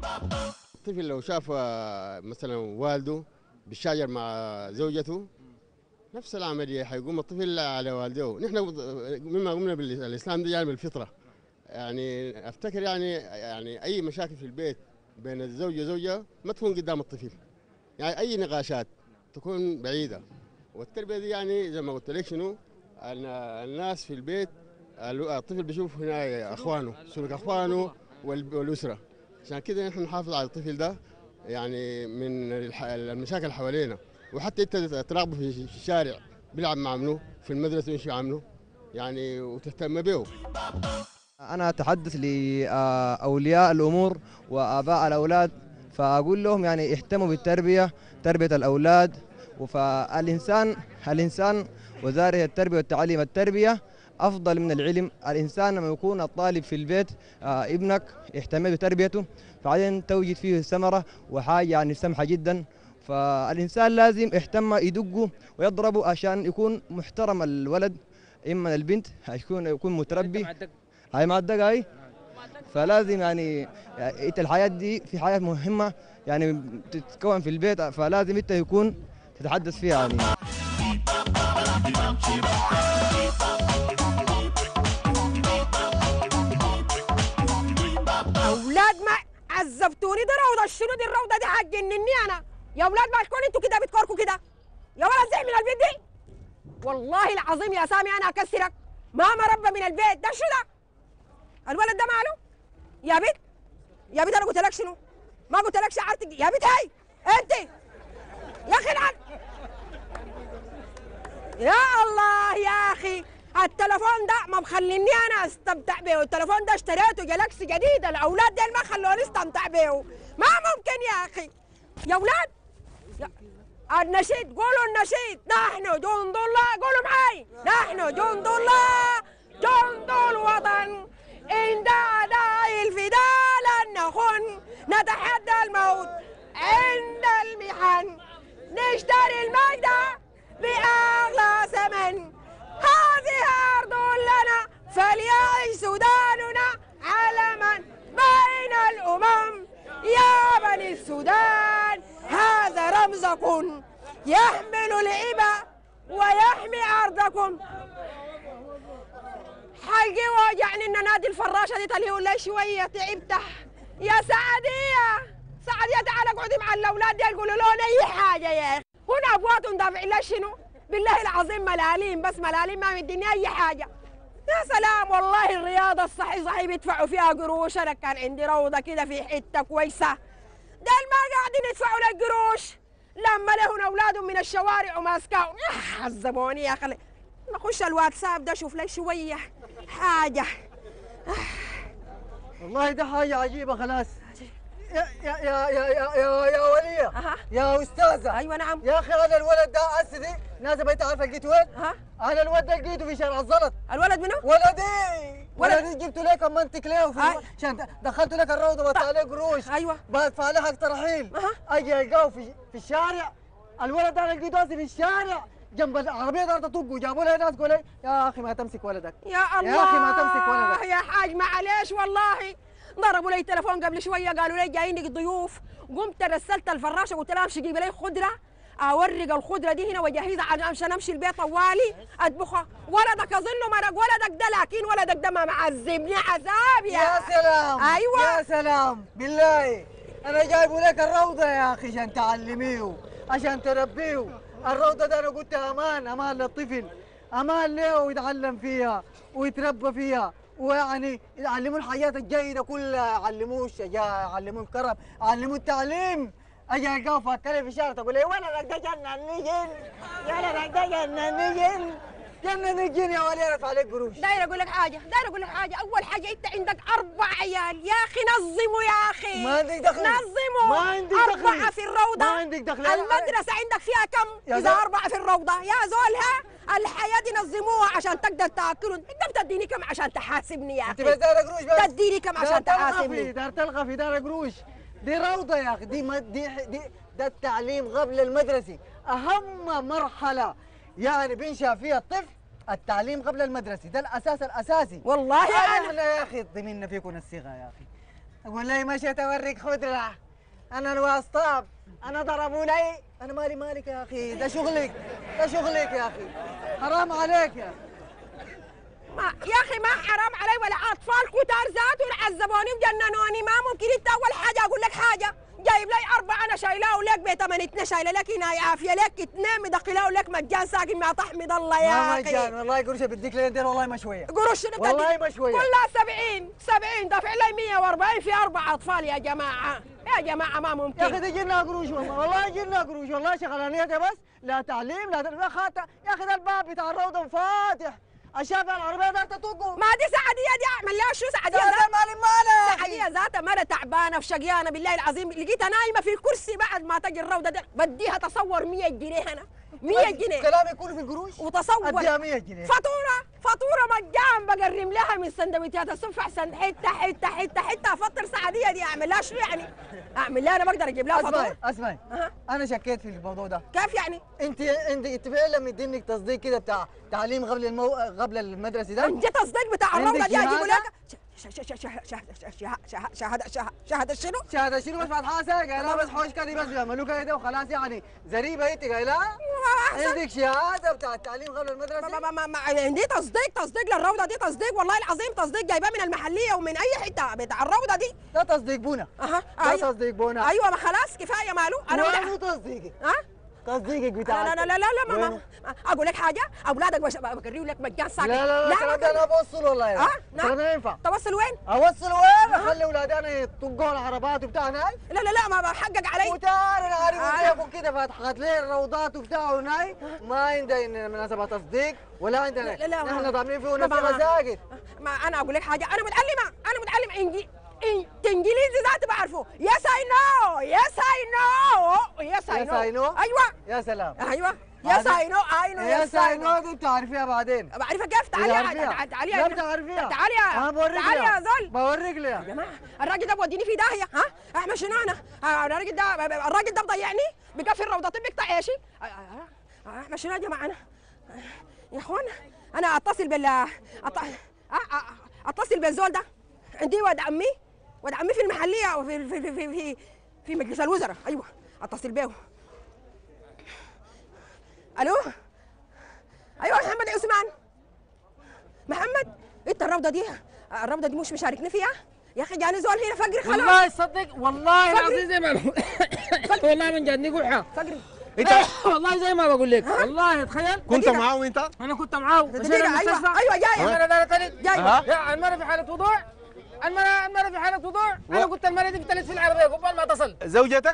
[SPEAKER 9] الطفل لو شاف مثلا والده بالشاجر مع زوجته نفس العمليه حيقوم الطفل على والده. نحن مما قمنا بالاسلام دي يعني بالفطره. يعني افتكر يعني يعني اي مشاكل في البيت بين الزوج وزوجه ما تكون قدام الطفل، يعني اي نقاشات تكون بعيده. والتربيه دي يعني زي ما قلت لك شنو الناس في البيت، الطفل بيشوف هنا اخوانه سلوك اخوانه والاسره. عشان كده نحن نحافظ على الطفل ده يعني من المشاكل اللي حوالينا. وحتى انت تراقبه في الشارع بيلعب مع منو في المدرسه ويمشي مع منو يعني وتهتم به.
[SPEAKER 10] انا اتحدث لاولياء الامور واباء الاولاد، فاقول لهم يعني اهتموا بالتربيه، تربيه الاولاد. فالانسان الانسان وزاره التربيه والتعليم، التربيه افضل من العلم. الانسان لما يكون الطالب في البيت آه ابنك اهتم بتربيته فبعدين توجد فيه ثمره وحاجه يعني سمحه جدا. فالانسان لازم يهتم يدقه ويضربه عشان يكون محترم الولد. اما البنت يكون يكون متربي، هاي مع الدق هاي. فلازم يعني انت الحياه دي في حياه مهمه يعني تتكون في البيت، فلازم انت يكون تتحدث فيها يعني.
[SPEAKER 3] اولاد ما عذبتوني، دي روضه شنو دي الروضه دي هتجنني انا. يا اولاد مالكم انتوا كده بتكركوا كده يا ولد زي من البيت دي. والله العظيم يا سامي انا اكسرك. ماما ربى من البيت ده شو ده؟ الولد ده ماله؟ يا بنت يا بنت انا قلت لك شنو؟ ما قلت لك شعرتك يا بنت هاي انت يا اخي العن. يا الله يا اخي التلفون ده ما مخليني انا استمتع به. التلفون ده اشتريته جالاكسي جديد، الاولاد ديل ما خلوني استمتع به. ما ممكن يا اخي يا اولاد. النشيد قولوا النشيد. نحن جند الله، قولوا معي نحن جند الله جند الوطن عند أداء الفداء لن نخن، نتحدى الموت عند المحن، نشتري المجد بأغلى ثمن. هذه أرض لنا فليعش سوداننا علما بين الأمم. يا بني السودان هذا رمزكم، يحمل العبا ويحمي أرضكم. حلقي واجعني إن نادي الفراشة دي تلهي ولا شوية تعبته. يا سعدية سعدية تعالى اقعدي مع الأولاد دي يقولوا لهم أي حاجة يا أخي. هنا أبواتهم دافع لها شنو؟ بالله العظيم ملاليم، بس ملاليم ما مديني أي حاجة. يا سلام والله الرياضة الصحي صحي بيدفعوا فيها قروش. أنا كان عندي روضة كده في حتة كويسة، ده ما قاعدين يدفعوا لك قروش لما لهن أولادهم من الشوارع وماسكاهم. عذبوني يا أخي. نخش الواتساب ده أشوف لي شوية حاجة.
[SPEAKER 5] والله ده حاجة عجيبة خلاص. يا يا يا يا يا يا, يا ولية
[SPEAKER 3] أها.
[SPEAKER 5] يا أستاذة.
[SPEAKER 3] أيوة نعم.
[SPEAKER 5] يا أخي أنا الولد ده أسدي نازل بيت عارفة لقيته وين؟
[SPEAKER 3] ها؟
[SPEAKER 5] أنا الولد ده لقيته في شارع الزلط.
[SPEAKER 3] الولد منو؟
[SPEAKER 5] ولدي
[SPEAKER 3] ولد.
[SPEAKER 5] ولدي جبته لك أمنتك له في
[SPEAKER 3] أي.
[SPEAKER 5] عشان دخلت لك الروضة بدفع عليه قروش.
[SPEAKER 3] أيوة.
[SPEAKER 5] بدفع له حق ترحيل.
[SPEAKER 3] أها.
[SPEAKER 5] أجي ألقاه في في الشارع. الولد ده أنا لقيته في الشارع جنب العربية ده طق وجابوا له ناس قالوا يا أخي ما تمسك ولدك.
[SPEAKER 3] يا الله
[SPEAKER 5] يا أخي ما تمسك ولدك.
[SPEAKER 3] يا حاج معلش والله ضربوا لي تليفون قبل شويه قالوا لي جايينك ضيوف. قمت رسلت الفراشه قلت لها امشي جيب لي خضره اورق الخضره دي هنا واجهزها عشان امشي البيت طوالي اطبخها. ولدك اظنه مرق ولدك ده، لكن ولدك ده ما معذبني عذاب يا
[SPEAKER 5] يا سلام.
[SPEAKER 3] ايوه
[SPEAKER 5] يا سلام بالله انا جايبه لك الروضه يا اخي عشان تعلميه عشان تربيه. الروضه ده انا قلت امان امان للطفل، امان له يتعلم فيها ويتربى فيها، ويعني يعلموه الحياه الجيده كلها، يعلموه الشجاعه، يعلموه الكرم، يعلموه التعليم. اجي القاه فاكرني في الشارع تقول لي ولدك ده جنني جن، ولدك ده جنني جن، جنني جن يا ولي ادفع عليك قروش.
[SPEAKER 3] داير اقول لك حاجه، داير اقول لك حاجه، اول حاجه انت عندك اربع عيال يا اخي، نظموا يا اخي.
[SPEAKER 5] ما عندك دخل.
[SPEAKER 3] نظموا.
[SPEAKER 5] ما عندك دخل.
[SPEAKER 3] اربعه في الروضه.
[SPEAKER 5] ما عندك دخل.
[SPEAKER 3] المدرسه عندك فيها كم؟ اذا اربعه في الروضه يا زولها الحياه دي نظموها عشان تقدر تاكلوا. انت بتديني كم عشان تحاسبني يا اخي؟
[SPEAKER 5] انت بس دايره قروش بس.
[SPEAKER 3] تديني كم عشان تحاسبني؟
[SPEAKER 5] دار تلغى في دار قروش. دي روضه يا اخي، دي دي دي ده التعليم قبل المدرسي، اهم مرحله يعني بينشا فيها الطفل التعليم قبل المدرسي، ده الاساس الاساسي.
[SPEAKER 3] والله
[SPEAKER 5] انا انا يا اخي ضمننا فيكم الصيغه يا اخي. اقول لي مشيت اوريك خضره، انا الواسطاب، انا ضربوا لي، انا مالي مالك يا اخي، ده شغلك، ده شغلك يا اخي، حرام عليك يا اخي.
[SPEAKER 3] ما يا اخي ما حرام علي ولا اطفال كتار ذاتهم عذبوني وجننوني. ما ممكن انت اول حاجه اقول لك حاجه جايب لي اربعه انا شايلاه لك بثمن اثنين، شايله لك هنا عافيه لك اثنين مدخلاه لك مجان ساكن ما تحمد الله يا
[SPEAKER 5] ما
[SPEAKER 3] اخي.
[SPEAKER 5] مجان والله قروش بديك لي دير والله ما شويه.
[SPEAKER 3] قروش شنو بتدي؟
[SPEAKER 5] والله ما شويه.
[SPEAKER 3] كلها سبعين سبعين دافع لي مية وأربعين في اربع اطفال يا جماعه، يا جماعه ما ممكن.
[SPEAKER 5] يا اخي دي جبنا قروش والله، والله جبنا قروش والله شغلانيتها بس لا تعليم لا لا خاطر. يا اخي ده الباب بتاع الروضه فاتح، الشافع العربيه ده تطقه.
[SPEAKER 3] ما دي سعديه دي اعمل لها شو سعديه
[SPEAKER 5] ذات
[SPEAKER 3] ذات
[SPEAKER 5] مالي مالها.
[SPEAKER 3] سعديه ذاتها مرة تعبانه وشقيانه بالله العظيم، لقيتها نايمه في الكرسي بعد ما تجي الروضه ده بديها تصور مية جنيه انا مية جنيه
[SPEAKER 5] كلامي كله في القروش
[SPEAKER 3] وتصور
[SPEAKER 5] اديها مية جنيه
[SPEAKER 3] فاتوره فاتوره مجان بقرم لها من سندوتشات الصبح احسن حته حته حته حته افطر سعديه دي اعمل لها شو يعني؟ اعمل لها انا بقدر اجيب لها
[SPEAKER 5] اسمعي
[SPEAKER 3] فاتوره.
[SPEAKER 5] اسمعي
[SPEAKER 3] أه.
[SPEAKER 5] انا شكيت في الموضوع ده.
[SPEAKER 3] كيف يعني؟
[SPEAKER 5] انت انت انت فعلا مدينك تصديق كده بتاع تعليم قبل المو... قبل المدرسي ده؟
[SPEAKER 3] انت تصديق بتاع
[SPEAKER 5] عندك
[SPEAKER 3] الروضه دي اجيبه
[SPEAKER 5] شهادة؟
[SPEAKER 3] لك شهاده شهاده شهاده شنو؟
[SPEAKER 5] شهاده شنو بس فاتحه ساق قايلها بس حوش كده بس بيعملوا كده وخلاص يعني زريبه انت قايلها؟ عندك شهاده بتاع التعليم قبل المدرسي؟
[SPEAKER 3] ما ما ما ما عندي تصديق تصديق للروضه دي تصديق والله العظيم تصديق جايباه من المحليه ومن اي حته بتاع الروضه دي.
[SPEAKER 5] ده تصديق بونا.
[SPEAKER 3] اها
[SPEAKER 5] ده
[SPEAKER 3] أيوة.
[SPEAKER 5] تصديق بونا.
[SPEAKER 3] ايوه ما خلاص كفايه ماله انا
[SPEAKER 5] وين تصديقك؟
[SPEAKER 3] ها؟
[SPEAKER 5] تصديقك بتاع
[SPEAKER 3] لا لا لا لا لا ما ما اقول لك حاجه اولادك بش بقريوا لك مجان ساكن.
[SPEAKER 5] لا لا لا الكلام ده انا بوصل والله.
[SPEAKER 3] ها؟
[SPEAKER 5] الكلام ده ينفع.
[SPEAKER 3] توصل وين؟
[SPEAKER 5] اوصل وين؟ اخلي اولادي انا يطقوا العربات وبتاع هناي؟
[SPEAKER 3] لا لا لا ما بحقق علي.
[SPEAKER 5] وتار انا عارف كيف كده فاتحت لي الروضات وبتاع هناي ما عندنا مناسبه تصديق ولا عندنا.
[SPEAKER 3] لا لا
[SPEAKER 5] نحن ضامنين فيه
[SPEAKER 3] ما- ما-
[SPEAKER 5] نفس ساكت.
[SPEAKER 3] ما انا اقول لك حاجه انا متعلمه انا متعلم انجليزي انجليزي ذاتي بعرفه. يس اي نو يس اي نو يس اي
[SPEAKER 5] يس اي نو؟
[SPEAKER 3] ايوه
[SPEAKER 5] يا سلام.
[SPEAKER 3] ايوه يس اي نو اي نو
[SPEAKER 5] يس اي نو دي بتعرفيها بعدين.
[SPEAKER 3] بعرفها كيف؟ تعالي
[SPEAKER 5] بتعرفيها.
[SPEAKER 3] تعالي
[SPEAKER 5] لا بتعرفيها.
[SPEAKER 3] تعالي
[SPEAKER 5] انا بوريك
[SPEAKER 3] تعالي
[SPEAKER 5] ليها.
[SPEAKER 3] يا زول.
[SPEAKER 5] بوريك ليها.
[SPEAKER 3] يا جماعه الراجل ده بوديني في داهيه. ها احمد شنو انا الراجل ده الراجل ده مضيعني بيقفل روضتي بيقطع عيشي. احمد شنو يا جماعه انا يا اخوان انا اتصل بال أط- اتصل بالزول ده. عندي ولد عمي ولد عمي في المحليه وفي في في في في, في مجلس الوزراء. ايوه اتصل بيه. الو ايوه محمد عثمان. محمد انت الروضه دي الروضه دي مش مشاركني فيها يا اخي؟ جاني زول هنا فقري خلاص
[SPEAKER 2] والله صدق والله العظيم زي ما والله من جد قحه
[SPEAKER 3] فقري
[SPEAKER 4] انت
[SPEAKER 2] والله زي ما بقول لك والله تخيل
[SPEAKER 4] كنت معاه انت؟
[SPEAKER 2] انا كنت معاه
[SPEAKER 3] دقيقة ايوه ايوه جاي
[SPEAKER 2] المرة ده تلت
[SPEAKER 3] جاي
[SPEAKER 2] يا المرة في حالة وضوع المرة المرة في حالة وضوع انا قلت المرة دي بتلت في العربية قبل ما تصل.
[SPEAKER 4] زوجتك؟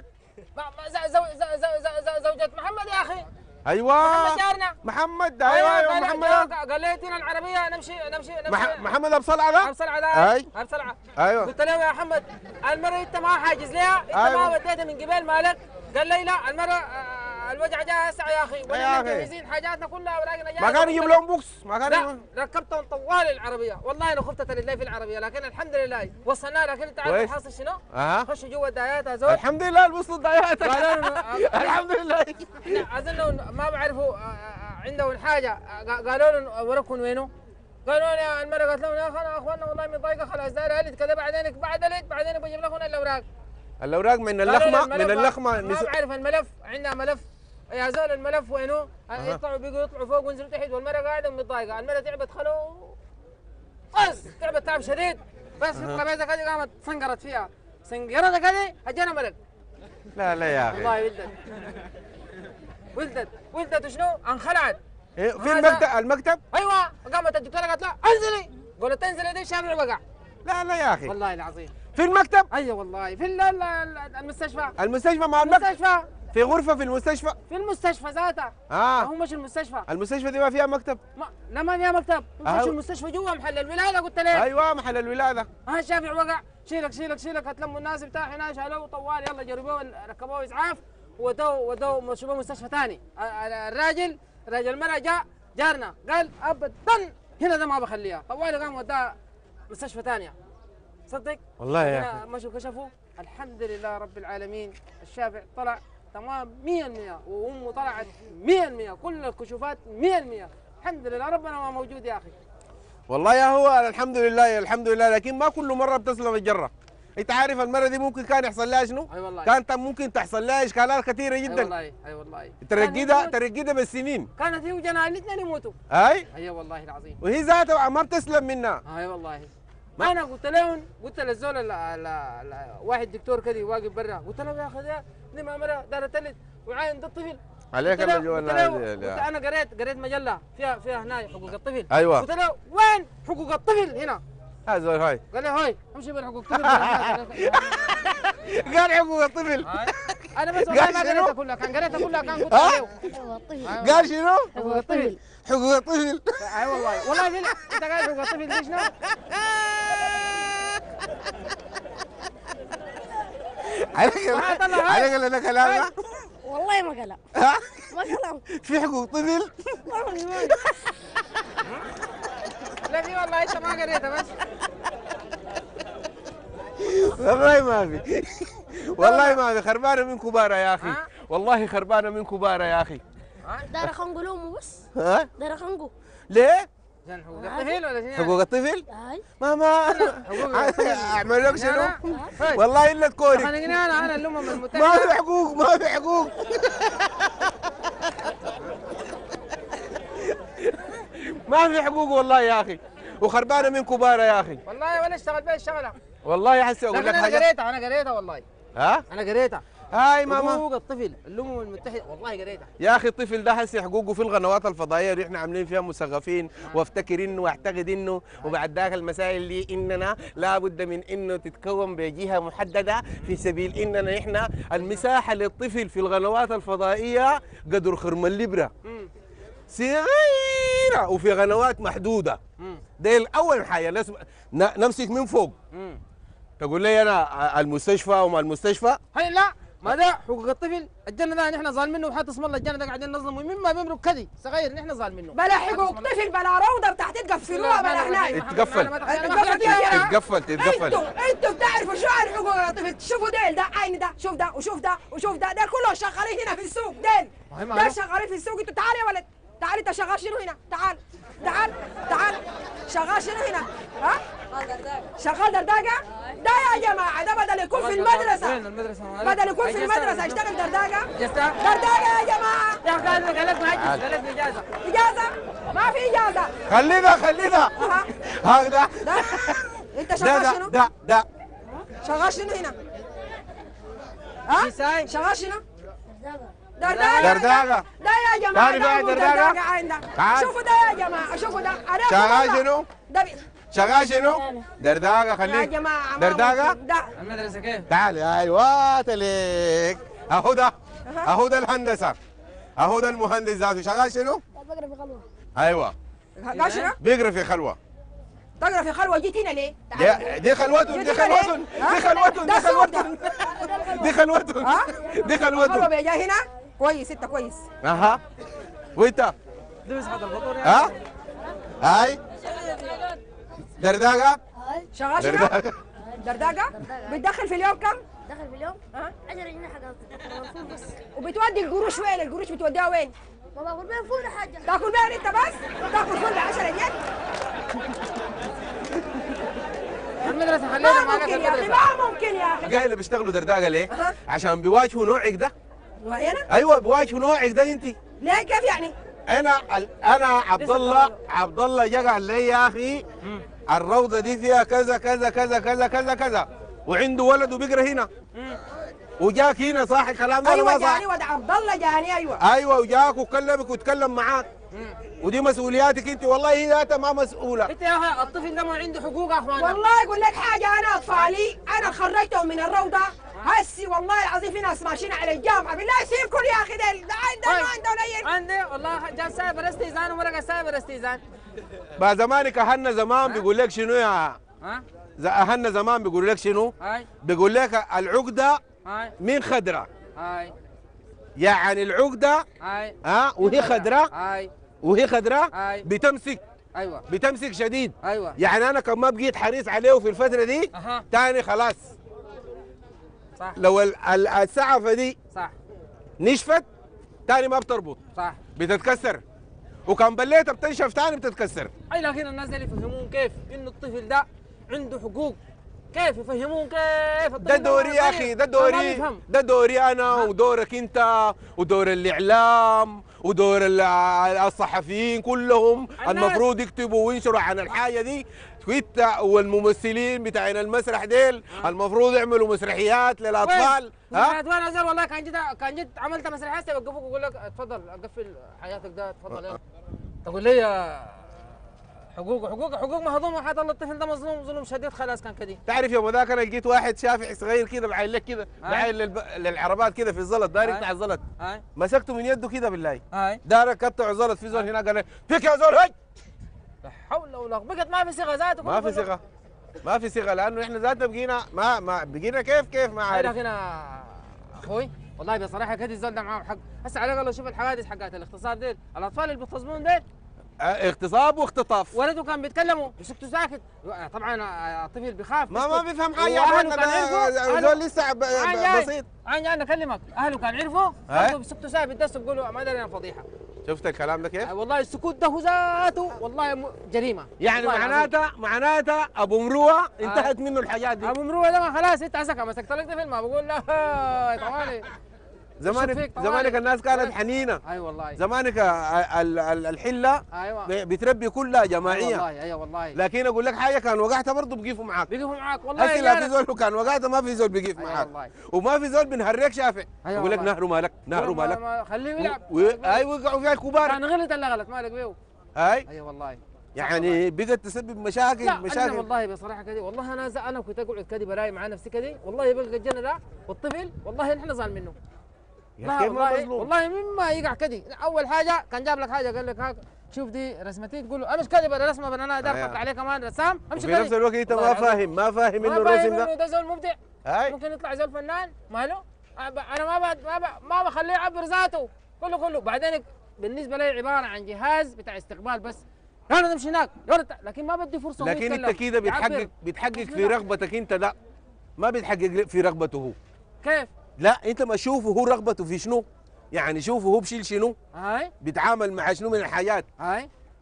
[SPEAKER 2] زوجة محمد يا اخي.
[SPEAKER 4] ايوه
[SPEAKER 2] محمد جارنا
[SPEAKER 4] محمد ايوه ايوه محمد.
[SPEAKER 2] قال لي اتينا العربية نمشي نمشي نمشي
[SPEAKER 4] محمد ابو صلعه ده؟
[SPEAKER 2] ابو صلعه ده
[SPEAKER 4] اي
[SPEAKER 2] ابو صلعه
[SPEAKER 4] ايوه.
[SPEAKER 2] قلت له يا محمد المرة انت ما حاجز ليها انت
[SPEAKER 4] أيوة.
[SPEAKER 2] ما وديتها من قبل مالك. قال لي لا المرة الوجع جاء هسه يا اخي ولا مجهزين حاجاتنا كلها ولاقينا جاهزة.
[SPEAKER 4] ما كان يجيب لهم بوكس ما كان
[SPEAKER 2] لا ركبتهم طوال العربيه والله انا خفت اتلي في العربيه لكن الحمد لله وصلنا. لكن انت عارف الحاصل شنو؟
[SPEAKER 4] اها
[SPEAKER 2] خشوا جوا الدايات زول.
[SPEAKER 4] الحمد لله وصلوا الدايات الحمد لله.
[SPEAKER 2] اظن ما بعرفوا عندهم حاجه قالوا لهم ورقكم وينه؟ قالوا لي المره قالت لهم يا اخي اخواننا والله متضايقه خلاص دايره قالت كذا بعدين بعد ليت بعدين بجيب لكم الاوراق.
[SPEAKER 4] الاوراق من اللخمه من اللخمه
[SPEAKER 2] ما بعرف الملف عندنا ملف يا زول الملف وينه؟ يطلعوا بيجوا يطلعوا فوق وينزلوا تحت والمره قاعده متضايقه. المره تعبت خلو بس تعبت تعب شديد بس في القبيزه كذا قامت سنقرت فيها سنقرت كذا اجانا ملك.
[SPEAKER 4] لا لا يا اخي
[SPEAKER 2] والله ولدت ولدت ولدت وشنو؟ انخلعت.
[SPEAKER 4] إيه في المكتب المكتب؟
[SPEAKER 2] ايوه قامت الدكتوره قالت لا انزلي. قلت انزلي دي الشارع وقع.
[SPEAKER 4] لا لا يا اخي
[SPEAKER 2] والله العظيم
[SPEAKER 4] في المكتب؟
[SPEAKER 2] ايوه والله في المستشفى.
[SPEAKER 4] المستشفى مع المكتب؟
[SPEAKER 2] المستشفى
[SPEAKER 4] في غرفه في المستشفى؟
[SPEAKER 2] في المستشفى ذاتها.
[SPEAKER 4] اه
[SPEAKER 2] هو مش المستشفى.
[SPEAKER 4] المستشفى دي ما فيها مكتب؟
[SPEAKER 2] ما لا ما فيها مكتب.
[SPEAKER 4] آه.
[SPEAKER 2] مش المستشفى جوا محل الولاده قلت لك.
[SPEAKER 4] ايوه محل الولاده.
[SPEAKER 2] ها الشافع وقع شيلك شيلك شيلك هتلموا الناس بتاع هنا شالوه طوال يلا جربوه ركبوه اسعاف ودوه ودوه مشوه مستشفى ثاني. الراجل راجل المرأة جاء جارنا قال ابدا هنا ده ما بخليها طوال قام وداها مستشفى ثانيه. صدق
[SPEAKER 4] والله يا اخي
[SPEAKER 2] مشوا كشفوا الحمد لله رب العالمين. الشافع طلع تمام مية بالمية وامه طلعت مية بالمية كل الكشوفات مية بالمية الحمد لله. ربنا ما موجود يا اخي.
[SPEAKER 4] والله يا هو الحمد لله الحمد لله لكن ما كل مره بتسلم الجره. انت عارف المره دي ممكن كان يحصل لها شنو؟
[SPEAKER 2] اي والله
[SPEAKER 4] كانت ممكن تحصل لها اشكالات كثيره جدا.
[SPEAKER 2] اي والله اي والله
[SPEAKER 4] ترقيدها ترقيدها بالسنين.
[SPEAKER 2] كانت هي وجناها الاثنين يموتوا.
[SPEAKER 4] اي
[SPEAKER 2] اي والله العظيم.
[SPEAKER 4] وهي ذاتها ما بتسلم منها.
[SPEAKER 2] اي والله ما انا قلت لهم قلت للزول واحد دكتور كذا واقف برا قلت له يا اخي دي ما مره دار تلت وعاين ده الطفل
[SPEAKER 4] عليك الله جوا
[SPEAKER 2] انا قريت قريت مجله فيها فيها هنا حقوق الطفل.
[SPEAKER 4] ايوه
[SPEAKER 2] قلت له وين حقوق الطفل هنا؟
[SPEAKER 4] ها زول هاي
[SPEAKER 2] قال لي هاي امشي بالحقوق الطفل.
[SPEAKER 4] قال حقوق الطفل.
[SPEAKER 2] انا بس والله ما قريتها كلها كان قريتها كلها كان قلت له
[SPEAKER 4] قال شنو؟
[SPEAKER 2] حقوق الطفل
[SPEAKER 4] حقوق الطفل.
[SPEAKER 2] اي والله والله في انت قاعد حقوق الطفل دي شنو؟
[SPEAKER 4] عليك عليك لنا كلام
[SPEAKER 11] والله ما كلام ما كلام
[SPEAKER 4] في حقوق طفل.
[SPEAKER 2] لا في والله انت ما قريتها بس
[SPEAKER 4] والله ما في والله ما في خربانه من كبارة يا اخي والله خربانه من كبارة يا اخي.
[SPEAKER 11] دار خنقو لومو بس
[SPEAKER 4] ها
[SPEAKER 11] دار خنقو
[SPEAKER 4] ليه؟
[SPEAKER 2] عشان حقوق الطفل ولا شنو؟
[SPEAKER 4] حقوق الطفل؟
[SPEAKER 11] اي
[SPEAKER 4] ماما اعمل لك شنو؟ والله الا تكوري
[SPEAKER 2] خليني انا انا الامم المتحده
[SPEAKER 4] ما في حقوق ما في حقوق ما في حقوق والله يا اخي وخربانه من كبارة يا اخي.
[SPEAKER 2] والله ولا اشتغل بها الشغله
[SPEAKER 4] والله حسي اقول لك حاجه.
[SPEAKER 2] انا قريتها انا قريتها والله.
[SPEAKER 4] ها؟
[SPEAKER 2] انا قريتها.
[SPEAKER 4] هاي ماما
[SPEAKER 2] حقوق الطفل الامم المتحده والله قريتها.
[SPEAKER 4] يا اخي الطفل ده هسه حقوقه في القنوات الفضائيه اللي احنا عاملين فيها مثقفين وافتكر انه واعتقد انه وبعد ذاك المسائل دي اننا لابد من انه تتكون بجهه محدده في سبيل اننا احنا المساحه للطفل في القنوات الفضائيه قدر خرم اللبره صغيره وفي قنوات محدوده. ده الاول حاجه لازم نمسك من فوق. تقول لي انا المستشفى وما المستشفى؟
[SPEAKER 2] هي لا ما ده حقوق الطفل الجنه ده نحن ظالمينه وحتى اسم الله الجنه ده قاعدين نظلمه مما بيمرق كذي صغير نحن ظالمينه.
[SPEAKER 3] بلا حقوق طفل بلا روضه بتاعت تقفلوها بلا هناك.
[SPEAKER 4] تتقفل تتقفل تتقفل.
[SPEAKER 3] انتوا انتوا بتعرفوا شو عن حقوق الطفل؟ شوفوا ديل ده عين ده شوف ده وشوف ده وشوف ده ده كله شغالين هنا في السوق ديل ده شغالين في السوق. انتوا تعالوا يا ولد تعال انت شغال شنو هنا؟ تعال تعال تعال شغال شنو هنا؟ ها؟ شغال درداقة؟ ده يا جماعة ده بدل يكون في المدرسة
[SPEAKER 2] وين المدرسة؟
[SPEAKER 3] بدل يكون في المدرسة يشتغل درداقة؟
[SPEAKER 2] جستا؟
[SPEAKER 3] درداقة يا جماعة
[SPEAKER 2] يا أخي قال لك قال لك معجز قال لك إجازة
[SPEAKER 3] إجازة؟ ما في إجازة
[SPEAKER 4] خلينا خلينا
[SPEAKER 3] ها؟
[SPEAKER 4] هذا
[SPEAKER 3] ده أنت
[SPEAKER 4] ده
[SPEAKER 3] شغال
[SPEAKER 4] ده
[SPEAKER 3] شنو؟
[SPEAKER 4] ده ده
[SPEAKER 3] شغال شنو هنا؟ ها؟
[SPEAKER 2] ساي
[SPEAKER 3] شغال شنو؟ درداقة
[SPEAKER 4] درداقة.
[SPEAKER 3] ده يا جماعة
[SPEAKER 4] تعرف
[SPEAKER 3] ده
[SPEAKER 4] إيه
[SPEAKER 3] هو
[SPEAKER 4] درداقة؟
[SPEAKER 3] درداقة عندك
[SPEAKER 4] تعال.
[SPEAKER 3] شوفوا ده يا جماعة شوفوا ده أنا
[SPEAKER 4] شغال
[SPEAKER 3] والله.
[SPEAKER 4] شنو؟
[SPEAKER 3] ده بي...
[SPEAKER 4] شغال شنو؟ درداقة خليك
[SPEAKER 3] يا جماعة ما
[SPEAKER 4] درداقة؟
[SPEAKER 3] ممكن. ده
[SPEAKER 2] المدرسة كيف؟
[SPEAKER 4] تعال ايوه تليك اهو ده اهو ده الهندسة اهو ده المهندس ذاته شغال شنو؟
[SPEAKER 11] بقرا في خلوه
[SPEAKER 4] ايوه
[SPEAKER 3] قال شنو؟
[SPEAKER 4] بيقرا في خلوة
[SPEAKER 3] تقرا في خلوة جيت هنا ليه؟
[SPEAKER 4] دي دي خلوتهم دي خلوتهم دي خلوتهم دي خلوتهم دي خلوتهم
[SPEAKER 3] ها؟
[SPEAKER 4] دي
[SPEAKER 3] خلوة
[SPEAKER 4] خلوتهم
[SPEAKER 3] بيجا هنا كويس انت كويس
[SPEAKER 4] اها وانت
[SPEAKER 2] دوس حق الفطور يا
[SPEAKER 4] ها؟ هاي درداقة
[SPEAKER 3] شغال شنو؟
[SPEAKER 4] درداقة
[SPEAKER 3] درداقة؟ بتدخل في اليوم كم؟
[SPEAKER 11] دخل في اليوم
[SPEAKER 3] ها؟
[SPEAKER 11] عشرة جنيه حق الفول بس
[SPEAKER 3] وبتودي القروش وين؟ القروش بتوديها وين؟
[SPEAKER 11] ما باكل بيها فول حاجه
[SPEAKER 3] تاكل بيها انت بس؟ تاكل فول ب عشرة جنيه؟
[SPEAKER 2] المدرسة خلينا
[SPEAKER 3] ما
[SPEAKER 2] معاك
[SPEAKER 3] ممكن يا اخي
[SPEAKER 2] المدرسة
[SPEAKER 3] ما ممكن يا اخي
[SPEAKER 4] قايل اللي بيشتغلوا درداقة ليه؟
[SPEAKER 3] أها.
[SPEAKER 4] عشان بيواجهوا نوعك ده
[SPEAKER 3] وهنا؟
[SPEAKER 4] ايوه بيواجهوا نوعك ده انت
[SPEAKER 3] ليه كيف يعني؟
[SPEAKER 4] انا انا عبد الله عبد الله جا قال لي يا اخي الروضه دي فيها كذا كذا كذا كذا كذا كذا وعنده ولد وبيقرا هنا وجاك هنا صح الكلام ده ولا
[SPEAKER 3] ايوه
[SPEAKER 4] ما صح؟
[SPEAKER 3] جاني ود عبد الله جاني ايوه
[SPEAKER 4] ايوه وجاك وكلمك وتكلم معاك ودي مسؤولياتك انت والله هي ذاتها ما مسؤوله
[SPEAKER 2] انت يا اخي الطفل ده ما عنده حقوق يا اخوانا
[SPEAKER 3] والله اقول لك حاجه انا اطفالي انا خرجتهم من الروضه هسي والله العظيم في ناس ماشيين على الجامعه بالله سيبكم يا اخي ده ده عنده ما عنده نيل
[SPEAKER 2] عندي والله جاب سايب الاستئذان ومرق سايب الاستئذان
[SPEAKER 4] ما زمانك اهلنا زمان بيقول لك شنو يا
[SPEAKER 2] ها
[SPEAKER 4] ز- اهلنا زمان بيقول لك شنو؟
[SPEAKER 2] هاي
[SPEAKER 4] بيقول لك العقده
[SPEAKER 2] هاي
[SPEAKER 4] من خضره
[SPEAKER 2] هاي
[SPEAKER 4] يعني العقده
[SPEAKER 2] هاي
[SPEAKER 4] ها وهي خضره
[SPEAKER 2] هاي
[SPEAKER 4] وهي خضراء
[SPEAKER 2] هاي
[SPEAKER 4] بتمسك
[SPEAKER 2] ايوه
[SPEAKER 4] بتمسك شديد
[SPEAKER 2] ايوه
[SPEAKER 4] يعني انا كان ما بقيت حريص عليه في الفتره دي
[SPEAKER 2] اها
[SPEAKER 4] تاني خلاص
[SPEAKER 2] صح
[SPEAKER 4] لو ال- ال- السعفه دي
[SPEAKER 2] صح
[SPEAKER 4] نشفت تاني ما بتربط
[SPEAKER 2] صح
[SPEAKER 4] بتتكسر وكان بليتها بتنشف تاني بتتكسر
[SPEAKER 2] اي لكن الناس اللي يفهمون كيف انه الطفل ده عنده حقوق كيف يفهمون كيف الطفل
[SPEAKER 4] ده دوري يا
[SPEAKER 2] ما
[SPEAKER 4] اخي ده
[SPEAKER 2] ما
[SPEAKER 4] دوري
[SPEAKER 2] بيفهم.
[SPEAKER 4] ده دوري انا ودورك انت ودور الاعلام ودور ال- الصحفيين كلهم
[SPEAKER 2] الناس.
[SPEAKER 4] المفروض يكتبوا وينشروا عن الحاجه دي وانت والممثلين بتاعين المسرح ديل المفروض يعملوا مسرحيات للاطفال
[SPEAKER 2] ها وين ازل والله كان جيت كان جيت عملت مسرحيه يوقفوك ويقول لك اتفضل اقفل حياتك ده اتفضل يلا تقول لي يا حقوق حقوق حقوق مهضومه حتى الله الطفل ده مظلوم ظلم شديد خلاص كان كده
[SPEAKER 4] تعرف يوم ذاك انا لقيت واحد شافعي صغير كده بعين لك كده
[SPEAKER 2] هاي.
[SPEAKER 4] بعين للب... للعربات كده في الزلط داير
[SPEAKER 2] هاي.
[SPEAKER 4] يقطع الزلط
[SPEAKER 2] هاي
[SPEAKER 4] مسكته من يده كده بالله
[SPEAKER 2] هاي
[SPEAKER 4] دار قطع زلط في زول هناك قال لي فيك يا زول هاي
[SPEAKER 2] لا حول ولا قوه بقت ما في صيغه ذاته
[SPEAKER 4] ما في صيغه ما في صيغه لانه احنا ذاتنا بقينا ما ما بقينا كيف كيف ما عارف
[SPEAKER 2] لكن اخوي والله بصراحه كده الزول ده معاه حق هسه على الاقل شوف الحوادث حقات الاغتصاب ديل الاطفال اللي بيغتصبون ديل
[SPEAKER 4] اه اغتصاب واختطاف
[SPEAKER 2] ولده كان بيتكلموا مسكته ساكت طبعا الطفل بيخاف
[SPEAKER 4] ما ما بيفهم حاجه يا
[SPEAKER 2] واهله
[SPEAKER 4] اخوانا
[SPEAKER 2] كان عرفوا
[SPEAKER 4] ده
[SPEAKER 2] أهله-
[SPEAKER 4] زول لسه ب-
[SPEAKER 2] عن
[SPEAKER 4] ب-
[SPEAKER 2] جاي.
[SPEAKER 4] بسيط
[SPEAKER 2] عن جاي اكلمك اهله كان عرفوا
[SPEAKER 4] هاي.
[SPEAKER 2] برضه مسكته ساكت بيدسوا بيقولوا ما درينا فضيحه
[SPEAKER 4] شفت الكلام ده كيف؟
[SPEAKER 2] آه والله السكوت ده هو ذاته والله م- جريمه
[SPEAKER 4] يعني
[SPEAKER 2] والله العظيم.
[SPEAKER 4] معناتها معناتها ابو مروه انتهت منه الحاجات دي
[SPEAKER 2] ابو مروه ده ما خلاص انت عسكر مسكت لك طفل ما بقول لا طوالي
[SPEAKER 4] زمانك
[SPEAKER 2] فيك طوالي.
[SPEAKER 4] زمانك الناس كانت حنينه
[SPEAKER 2] اي والله
[SPEAKER 4] زمانك ال- ال- الحله
[SPEAKER 2] ايوه
[SPEAKER 4] ب- بتربي كلها
[SPEAKER 2] أي
[SPEAKER 4] جماعيه
[SPEAKER 2] والله اي والله
[SPEAKER 4] لكن اقول لك حاجه كان وقعتها برضه بيقفوا معاك
[SPEAKER 2] بيقفوا معاك والله
[SPEAKER 4] هسه لا في
[SPEAKER 2] يا
[SPEAKER 4] زول كان وقعتها ما في زول بيقف
[SPEAKER 2] أي
[SPEAKER 4] معاك
[SPEAKER 2] والله.
[SPEAKER 4] وما في زول بنهريك شافع
[SPEAKER 2] أي
[SPEAKER 4] يقول لك
[SPEAKER 2] والله.
[SPEAKER 4] نهره مالك نهره
[SPEAKER 2] ما-
[SPEAKER 4] مالك
[SPEAKER 2] ما- خليه يلعب
[SPEAKER 4] و- اي وقعوا فيها الكبار
[SPEAKER 2] كان غلط الا غلط مالك بيه
[SPEAKER 4] هاي
[SPEAKER 2] اي والله
[SPEAKER 4] يعني بقت تسبب مشاكل
[SPEAKER 2] لا أنا
[SPEAKER 4] مشاكل
[SPEAKER 2] والله بصراحه كده والله انا ز... انا كنت اقعد كده براي مع نفسي كده والله يبقى الجنة ده والطفل والله نحن زعل منه
[SPEAKER 4] يا
[SPEAKER 2] لا
[SPEAKER 4] كيف ما
[SPEAKER 2] والله
[SPEAKER 4] مظلوم
[SPEAKER 2] والله مما يقع كده اول حاجه كان جاب لك حاجه قال لك هاك شوف دي رسمتي تقول له امش كذب الرسمه بل انا دار
[SPEAKER 4] أيوة.
[SPEAKER 2] احط عليه كمان رسام امشي
[SPEAKER 4] وفي
[SPEAKER 2] كده
[SPEAKER 4] نفس الوقت انت
[SPEAKER 2] والله
[SPEAKER 4] ما
[SPEAKER 2] العظيم.
[SPEAKER 4] فاهم ما فاهم انه
[SPEAKER 2] ما فاهم
[SPEAKER 4] الرسم
[SPEAKER 2] انه
[SPEAKER 4] ده
[SPEAKER 2] ده زول مبدع
[SPEAKER 4] هاي
[SPEAKER 2] ممكن يطلع زول فنان ماله انا ما بعد ما بعد ما بخليه يعبر ذاته كله كله بعدين بالنسبه لي عباره عن جهاز بتاع استقبال بس يلا نمشي هناك يلا لكن ما بدي فرصه هو
[SPEAKER 4] لكن
[SPEAKER 2] يتكلم،
[SPEAKER 4] انت كده
[SPEAKER 2] يعبر.
[SPEAKER 4] بتحقق بتحقق
[SPEAKER 2] بس
[SPEAKER 4] في
[SPEAKER 2] لا.
[SPEAKER 4] رغبتك انت لا ما بتحقق في رغبته هو
[SPEAKER 2] كيف؟
[SPEAKER 4] لا انت ما شوفه هو رغبته في شنو يعني شوفه هو بشيل شنو
[SPEAKER 2] هاي
[SPEAKER 4] بيتعامل مع شنو من الحاجات
[SPEAKER 2] هاي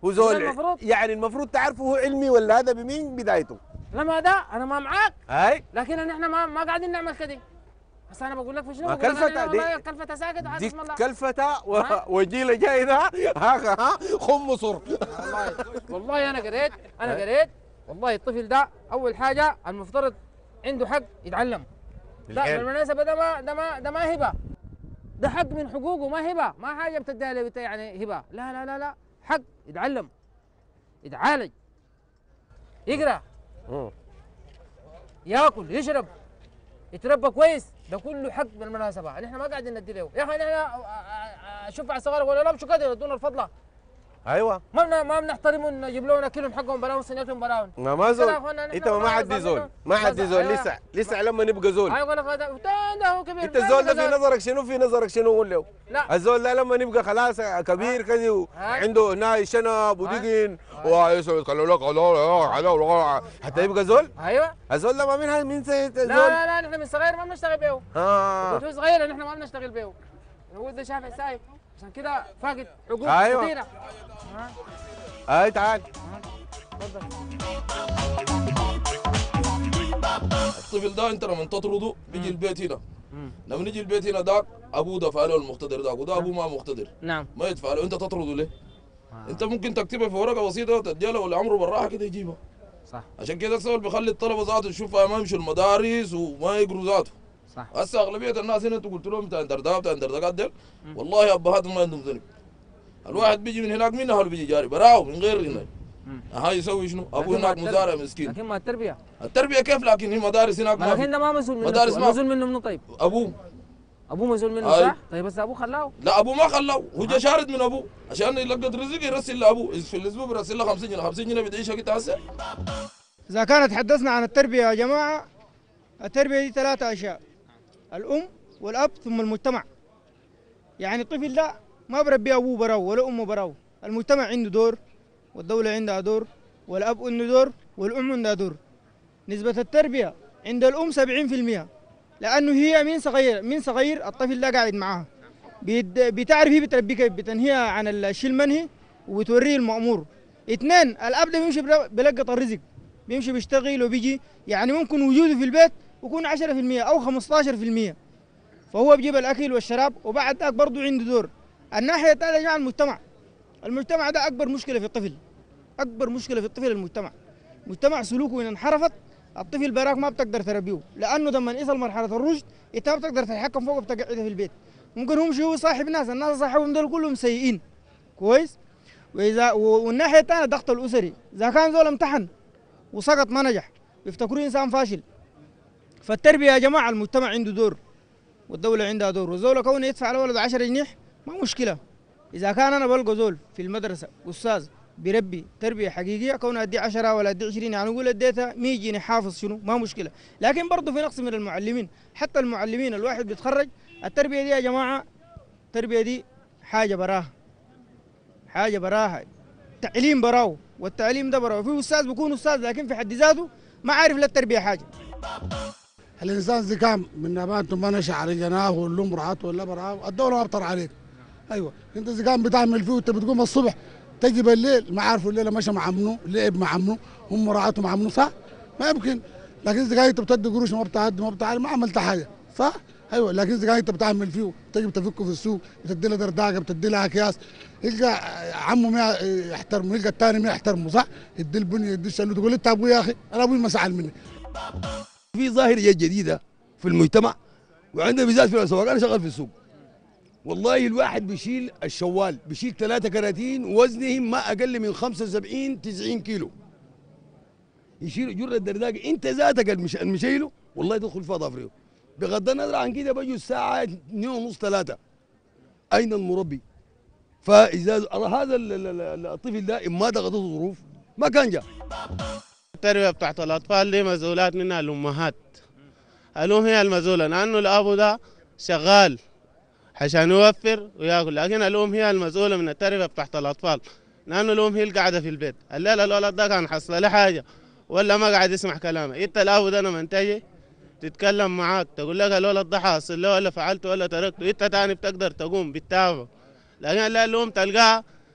[SPEAKER 4] هو زول
[SPEAKER 2] المفروض
[SPEAKER 4] يعني المفروض تعرفه هو علمي ولا هذا بمين بدايته؟
[SPEAKER 2] لما ده انا ما معاك،
[SPEAKER 4] هاي
[SPEAKER 2] لكن احنا ما ما قاعدين نعمل كده. بس انا بقول لك في شنو؟
[SPEAKER 4] ما
[SPEAKER 2] بقول لك
[SPEAKER 4] كلفتة
[SPEAKER 2] أنا
[SPEAKER 4] دي-
[SPEAKER 2] والله كلفتة ساكت وحاسس
[SPEAKER 4] دي
[SPEAKER 2] اسم الله.
[SPEAKER 4] كلفتة و-
[SPEAKER 2] ها؟
[SPEAKER 4] وجيله جاي ده ها ها خم مصر.
[SPEAKER 2] والله والله انا قريت انا قريت والله الطفل ده اول حاجه المفترض عنده حق يتعلم. لا
[SPEAKER 4] بالحيل.
[SPEAKER 2] بالمناسبه ده ما ده ما ده ما هبه، ده حق من حقوقه، ما هبه، ما حاجه بتديها له بت- يعني هبه، لا لا لا لا، حق يتعلم، يتعالج، يقرا،
[SPEAKER 4] مم.
[SPEAKER 2] ياكل، يشرب، يتربى كويس، ده كله حق بالمناسبه، نحن ما قاعدين ندي له، يا اخي نحن شوف على الصغار ولا لا مش كده يدونا الفضله.
[SPEAKER 4] ايوه
[SPEAKER 2] ما بن- ما بنحترمهم نجيب لهم ناكلهم حقهم براون صينيتهم براون.
[SPEAKER 4] ما ما زول
[SPEAKER 2] كده يا أخوانا، نحن
[SPEAKER 4] انت ما
[SPEAKER 2] والله
[SPEAKER 4] عدي زول
[SPEAKER 2] صابرين.
[SPEAKER 4] ما عدي
[SPEAKER 2] بس-
[SPEAKER 4] زول
[SPEAKER 2] أيوة.
[SPEAKER 4] لسه لسه لما نبقى زول.
[SPEAKER 2] ايوه يقول لك هذا ده ده هو كبير.
[SPEAKER 4] انت الزول ده في نظرك شنو؟ في نظرك شنو؟ قول له.
[SPEAKER 2] لا.
[SPEAKER 4] الزول ده لما نبقى خلاص كبير كذا وعنده ناي شنب ودقن ويسوي قالوا لك الله حتى يبقى زول.
[SPEAKER 2] ايوه
[SPEAKER 4] الزول ده ما من من
[SPEAKER 2] لا
[SPEAKER 4] الزول.
[SPEAKER 2] لا لا نحن من صغير ما بنشتغل بيه.
[SPEAKER 4] اه
[SPEAKER 2] كنت صغير نحن ما بنشتغل بيه. هو ده شافع سايب عشان كده فاقد حقوق
[SPEAKER 4] أيوة.
[SPEAKER 2] كثيره.
[SPEAKER 4] هاي تعال.
[SPEAKER 12] الطفل ده انت لما تطرده بيجي البيت هنا. لما يجي البيت هنا داك ابوه دفع له المقتدر داك وده ابوه ما مقتدر.
[SPEAKER 2] نعم.
[SPEAKER 12] ما يدفع له، انت تطرده ليه؟ آه. انت ممكن تكتبها في ورقه بسيطه وتديها له ولا عمره بالراحه كده يجيبها. صح. عشان كده السبب بيخلي الطلبه ذاته تشوفها ما يمشوا المدارس وما يقروا ذاته. صح. هسه اغلبيه الناس هنا انت قلت لهم بتاع اندرداب بتاع اندردقات ديل والله ابهاتهم ما عندهم ذنب. الواحد بيجي من هناك مين اهله بيجي جاري براو من غير هنا. هاي يسوي شنو؟ ابوه هناك مزارع مسكين.
[SPEAKER 2] لكن ما التربيه.
[SPEAKER 12] التربيه كيف لكن هي مدارس هناك ما
[SPEAKER 2] لكن ده ما مسؤول منه.
[SPEAKER 12] مدارس ما
[SPEAKER 2] مسؤول منه منو طيب؟
[SPEAKER 12] ابوه.
[SPEAKER 2] ابوه مسؤول منه
[SPEAKER 12] أي.
[SPEAKER 2] صح؟ طيب بس ابوه خلاه.
[SPEAKER 12] لا ابوه ما خلاه، هو جا شارد من ابوه عشان يلقط رزق يرسل لابوه، في الاسبوع بيرسل له خمسين جنيه، خمسين جنيه بتعيشها كده هسه.
[SPEAKER 7] إذا كانت تحدثنا عن التربية يا جماعة، التربية دي ثلاثة أشياء: الأم والأب ثم المجتمع. يعني الطفل ده ما بربيه أبوه براو ولا أمه براو، المجتمع عنده دور والدولة عندها دور والأب عنده دور والأم عندها دور. نسبة التربية عند الأم سبعين في المية، لأنه هي من صغير من صغير الطفل ده قاعد معاها، بيد- بتعرف هي بتربيه كيف، بتنهيها عن الشيء المنهي وبتوريه المأمور. اثنين، الأب ده بيمشي بل- بلقط الرزق، بيمشي بيشتغل وبيجي، يعني ممكن وجوده في البيت يكون عشرة في المية أو خمستاشر في المية، فهو بيجيب الأكل والشراب، وبعد ذاك برضه عنده دور. الناحية الثانية يا جماعة المجتمع، المجتمع ده أكبر مشكلة في الطفل، أكبر مشكلة في الطفل المجتمع. مجتمع سلوكه إن انحرفت الطفل براك ما بتقدر تربيه، لأنه لما يصل مرحلة الرشد أنت ما بتقدر تتحكم فوقه، بتقعده في البيت. ممكن هو مشي هو صاحب ناس، الناس صاحبهم دول كلهم سيئين كويس. وإذا والناحية الثانية الضغط الأسري، إذا كان زول امتحن وسقط ما نجح بيفتكروه إنسان فاشل. فالتربية يا جماعة المجتمع عنده دور والدولة عندها دور، والزول كونه يدفع لولده عشرة جنيه ما مشكلة. إذا كان أنا بلقى زول في المدرسة أستاذ بيربي تربية حقيقية، كونه أدي عشرة ولا أدي عشرين، يعني نقول أديتها مية جنيه حافظ شنو ما مشكلة. لكن برضه في نقص من المعلمين، حتى المعلمين الواحد بيتخرج. التربية دي يا جماعة التربية دي حاجة براها، حاجة براها، تعليم براو، والتعليم ده براو. في أستاذ بيكون أستاذ لكن في حد ذاته ما عارف للتربية حاجة.
[SPEAKER 13] الانسان اذا كان من نباته ما نشا على جناه ولا مراته ولا براه الدوله ما بتطر عليك. ايوه انت اذا كان بتعمل فيه وانت بتقوم الصبح تجي بالليل ما عارفه الليله مشى مع منه، لعب مع منه، هم مراته مع منه، صح؟ ما يمكن. لكن اذا كان انت بتدي قروش ما بتعدي ما بتعرف ما عملت حاجه، صح؟ ايوه. لكن اذا كان انت بتعمل فيه تجي بتفكه في السوق، بتدي له درداقه، بتدي له اكياس، يلقى عمه ما يحترمه، يلقى الثاني ما يحترمه، صح؟ يدي البنيه يدي الشلو، تقول انت ابوي يا اخي انا ابوي ما زعل مني.
[SPEAKER 14] في ظاهرة جديدة في المجتمع وعندنا بالذات في الاسواق. انا شغال في السوق، والله الواحد بيشيل الشوال بيشيل ثلاثة كراتين وزنهم ما اقل من خمسة وسبعين تسعين كيلو، يشيل جرة الدرداقة انت ذاتك المش... المشيله والله تدخل فيها ضفريه. بغض النظر عن كده بيجوا الساعة اثنين ونص ثلاثة، اين المربي؟ فاذا هذا الطفل ده ما ضغطته ظروف ما كان جاء.
[SPEAKER 15] التربية بتاعت الأطفال دي مسؤولات منها الأمهات. الأم هي المسؤولة، لأنه الأب ده شغال عشان يوفر وياكل، لكن الأم هي المسؤولة من التربية بتاعت الأطفال، لأنه الأم هي اللي قاعدة في البيت. الليلة الولد ده كان حصل له حاجة ولا ما قاعد يسمع كلامه، أنت الأب ده لما تجي تتكلم معاك تقول لك الولد ده حاصل له ولا فعلته ولا تركته، أنت تاني بتقدر تقوم بالتابع. لكن لا الأم تلقاها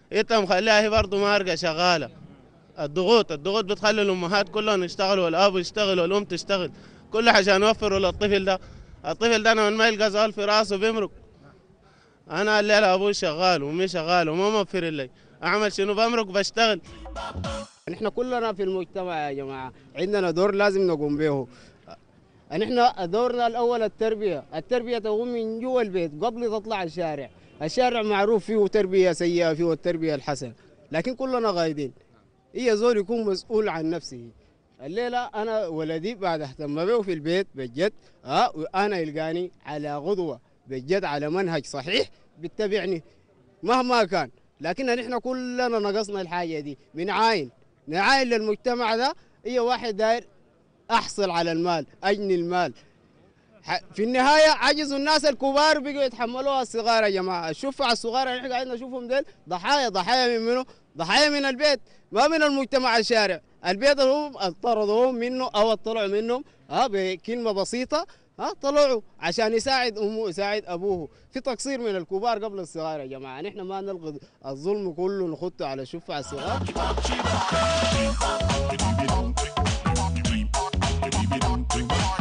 [SPEAKER 15] انت مخليها هي برضه مارقه شغاله. الضغوط الضغوط بتخلي الامهات كلهم يشتغلوا والاب يشتغل والام تشتغل، كله عشان يوفروا للطفل ده. الطفل ده انا ما يلقى زول في راسه بيمرق. انا الليله ابوي شغال وامي شغال وما موفر لي، اعمل شنو؟ بمرق بشتغل.
[SPEAKER 16] نحن كلنا في المجتمع يا جماعه عندنا دور لازم نقوم به. نحن دورنا الاول التربيه، التربيه تقوم من جوا البيت قبل تطلع الشارع. الشارع معروف فيه تربيه سيئه فيه التربيه الحسنه، لكن كلنا غايدين. هي زول يكون مسؤول عن نفسه. الليله انا ولدي بعد اهتم به في البيت بجد، ها وانا يلقاني على غدوه بجد على منهج صحيح بيتبعني مهما كان. لكن نحن كلنا نقصنا الحاجه دي، بنعاين نعاين للمجتمع ده. هي واحد داير احصل على المال، اجني المال. في النهايه عجزوا الناس الكبار بقوا يتحملوها الصغار يا جماعه. الشفعة الصغار اللي احنا قاعدين نشوفهم ديل ضحايا، ضحايا من منو؟ ضحايا من البيت، ما من المجتمع الشارع. البيت اللي هم طردوهم منه او طلعوا منهم ها بكلمه بسيطه، ها طلعوا عشان يساعد امه يساعد ابوه. في تقصير من الكبار قبل الصغار يا جماعه. نحن ما نلقى الظلم كله نخطه على الشفعة الصغار.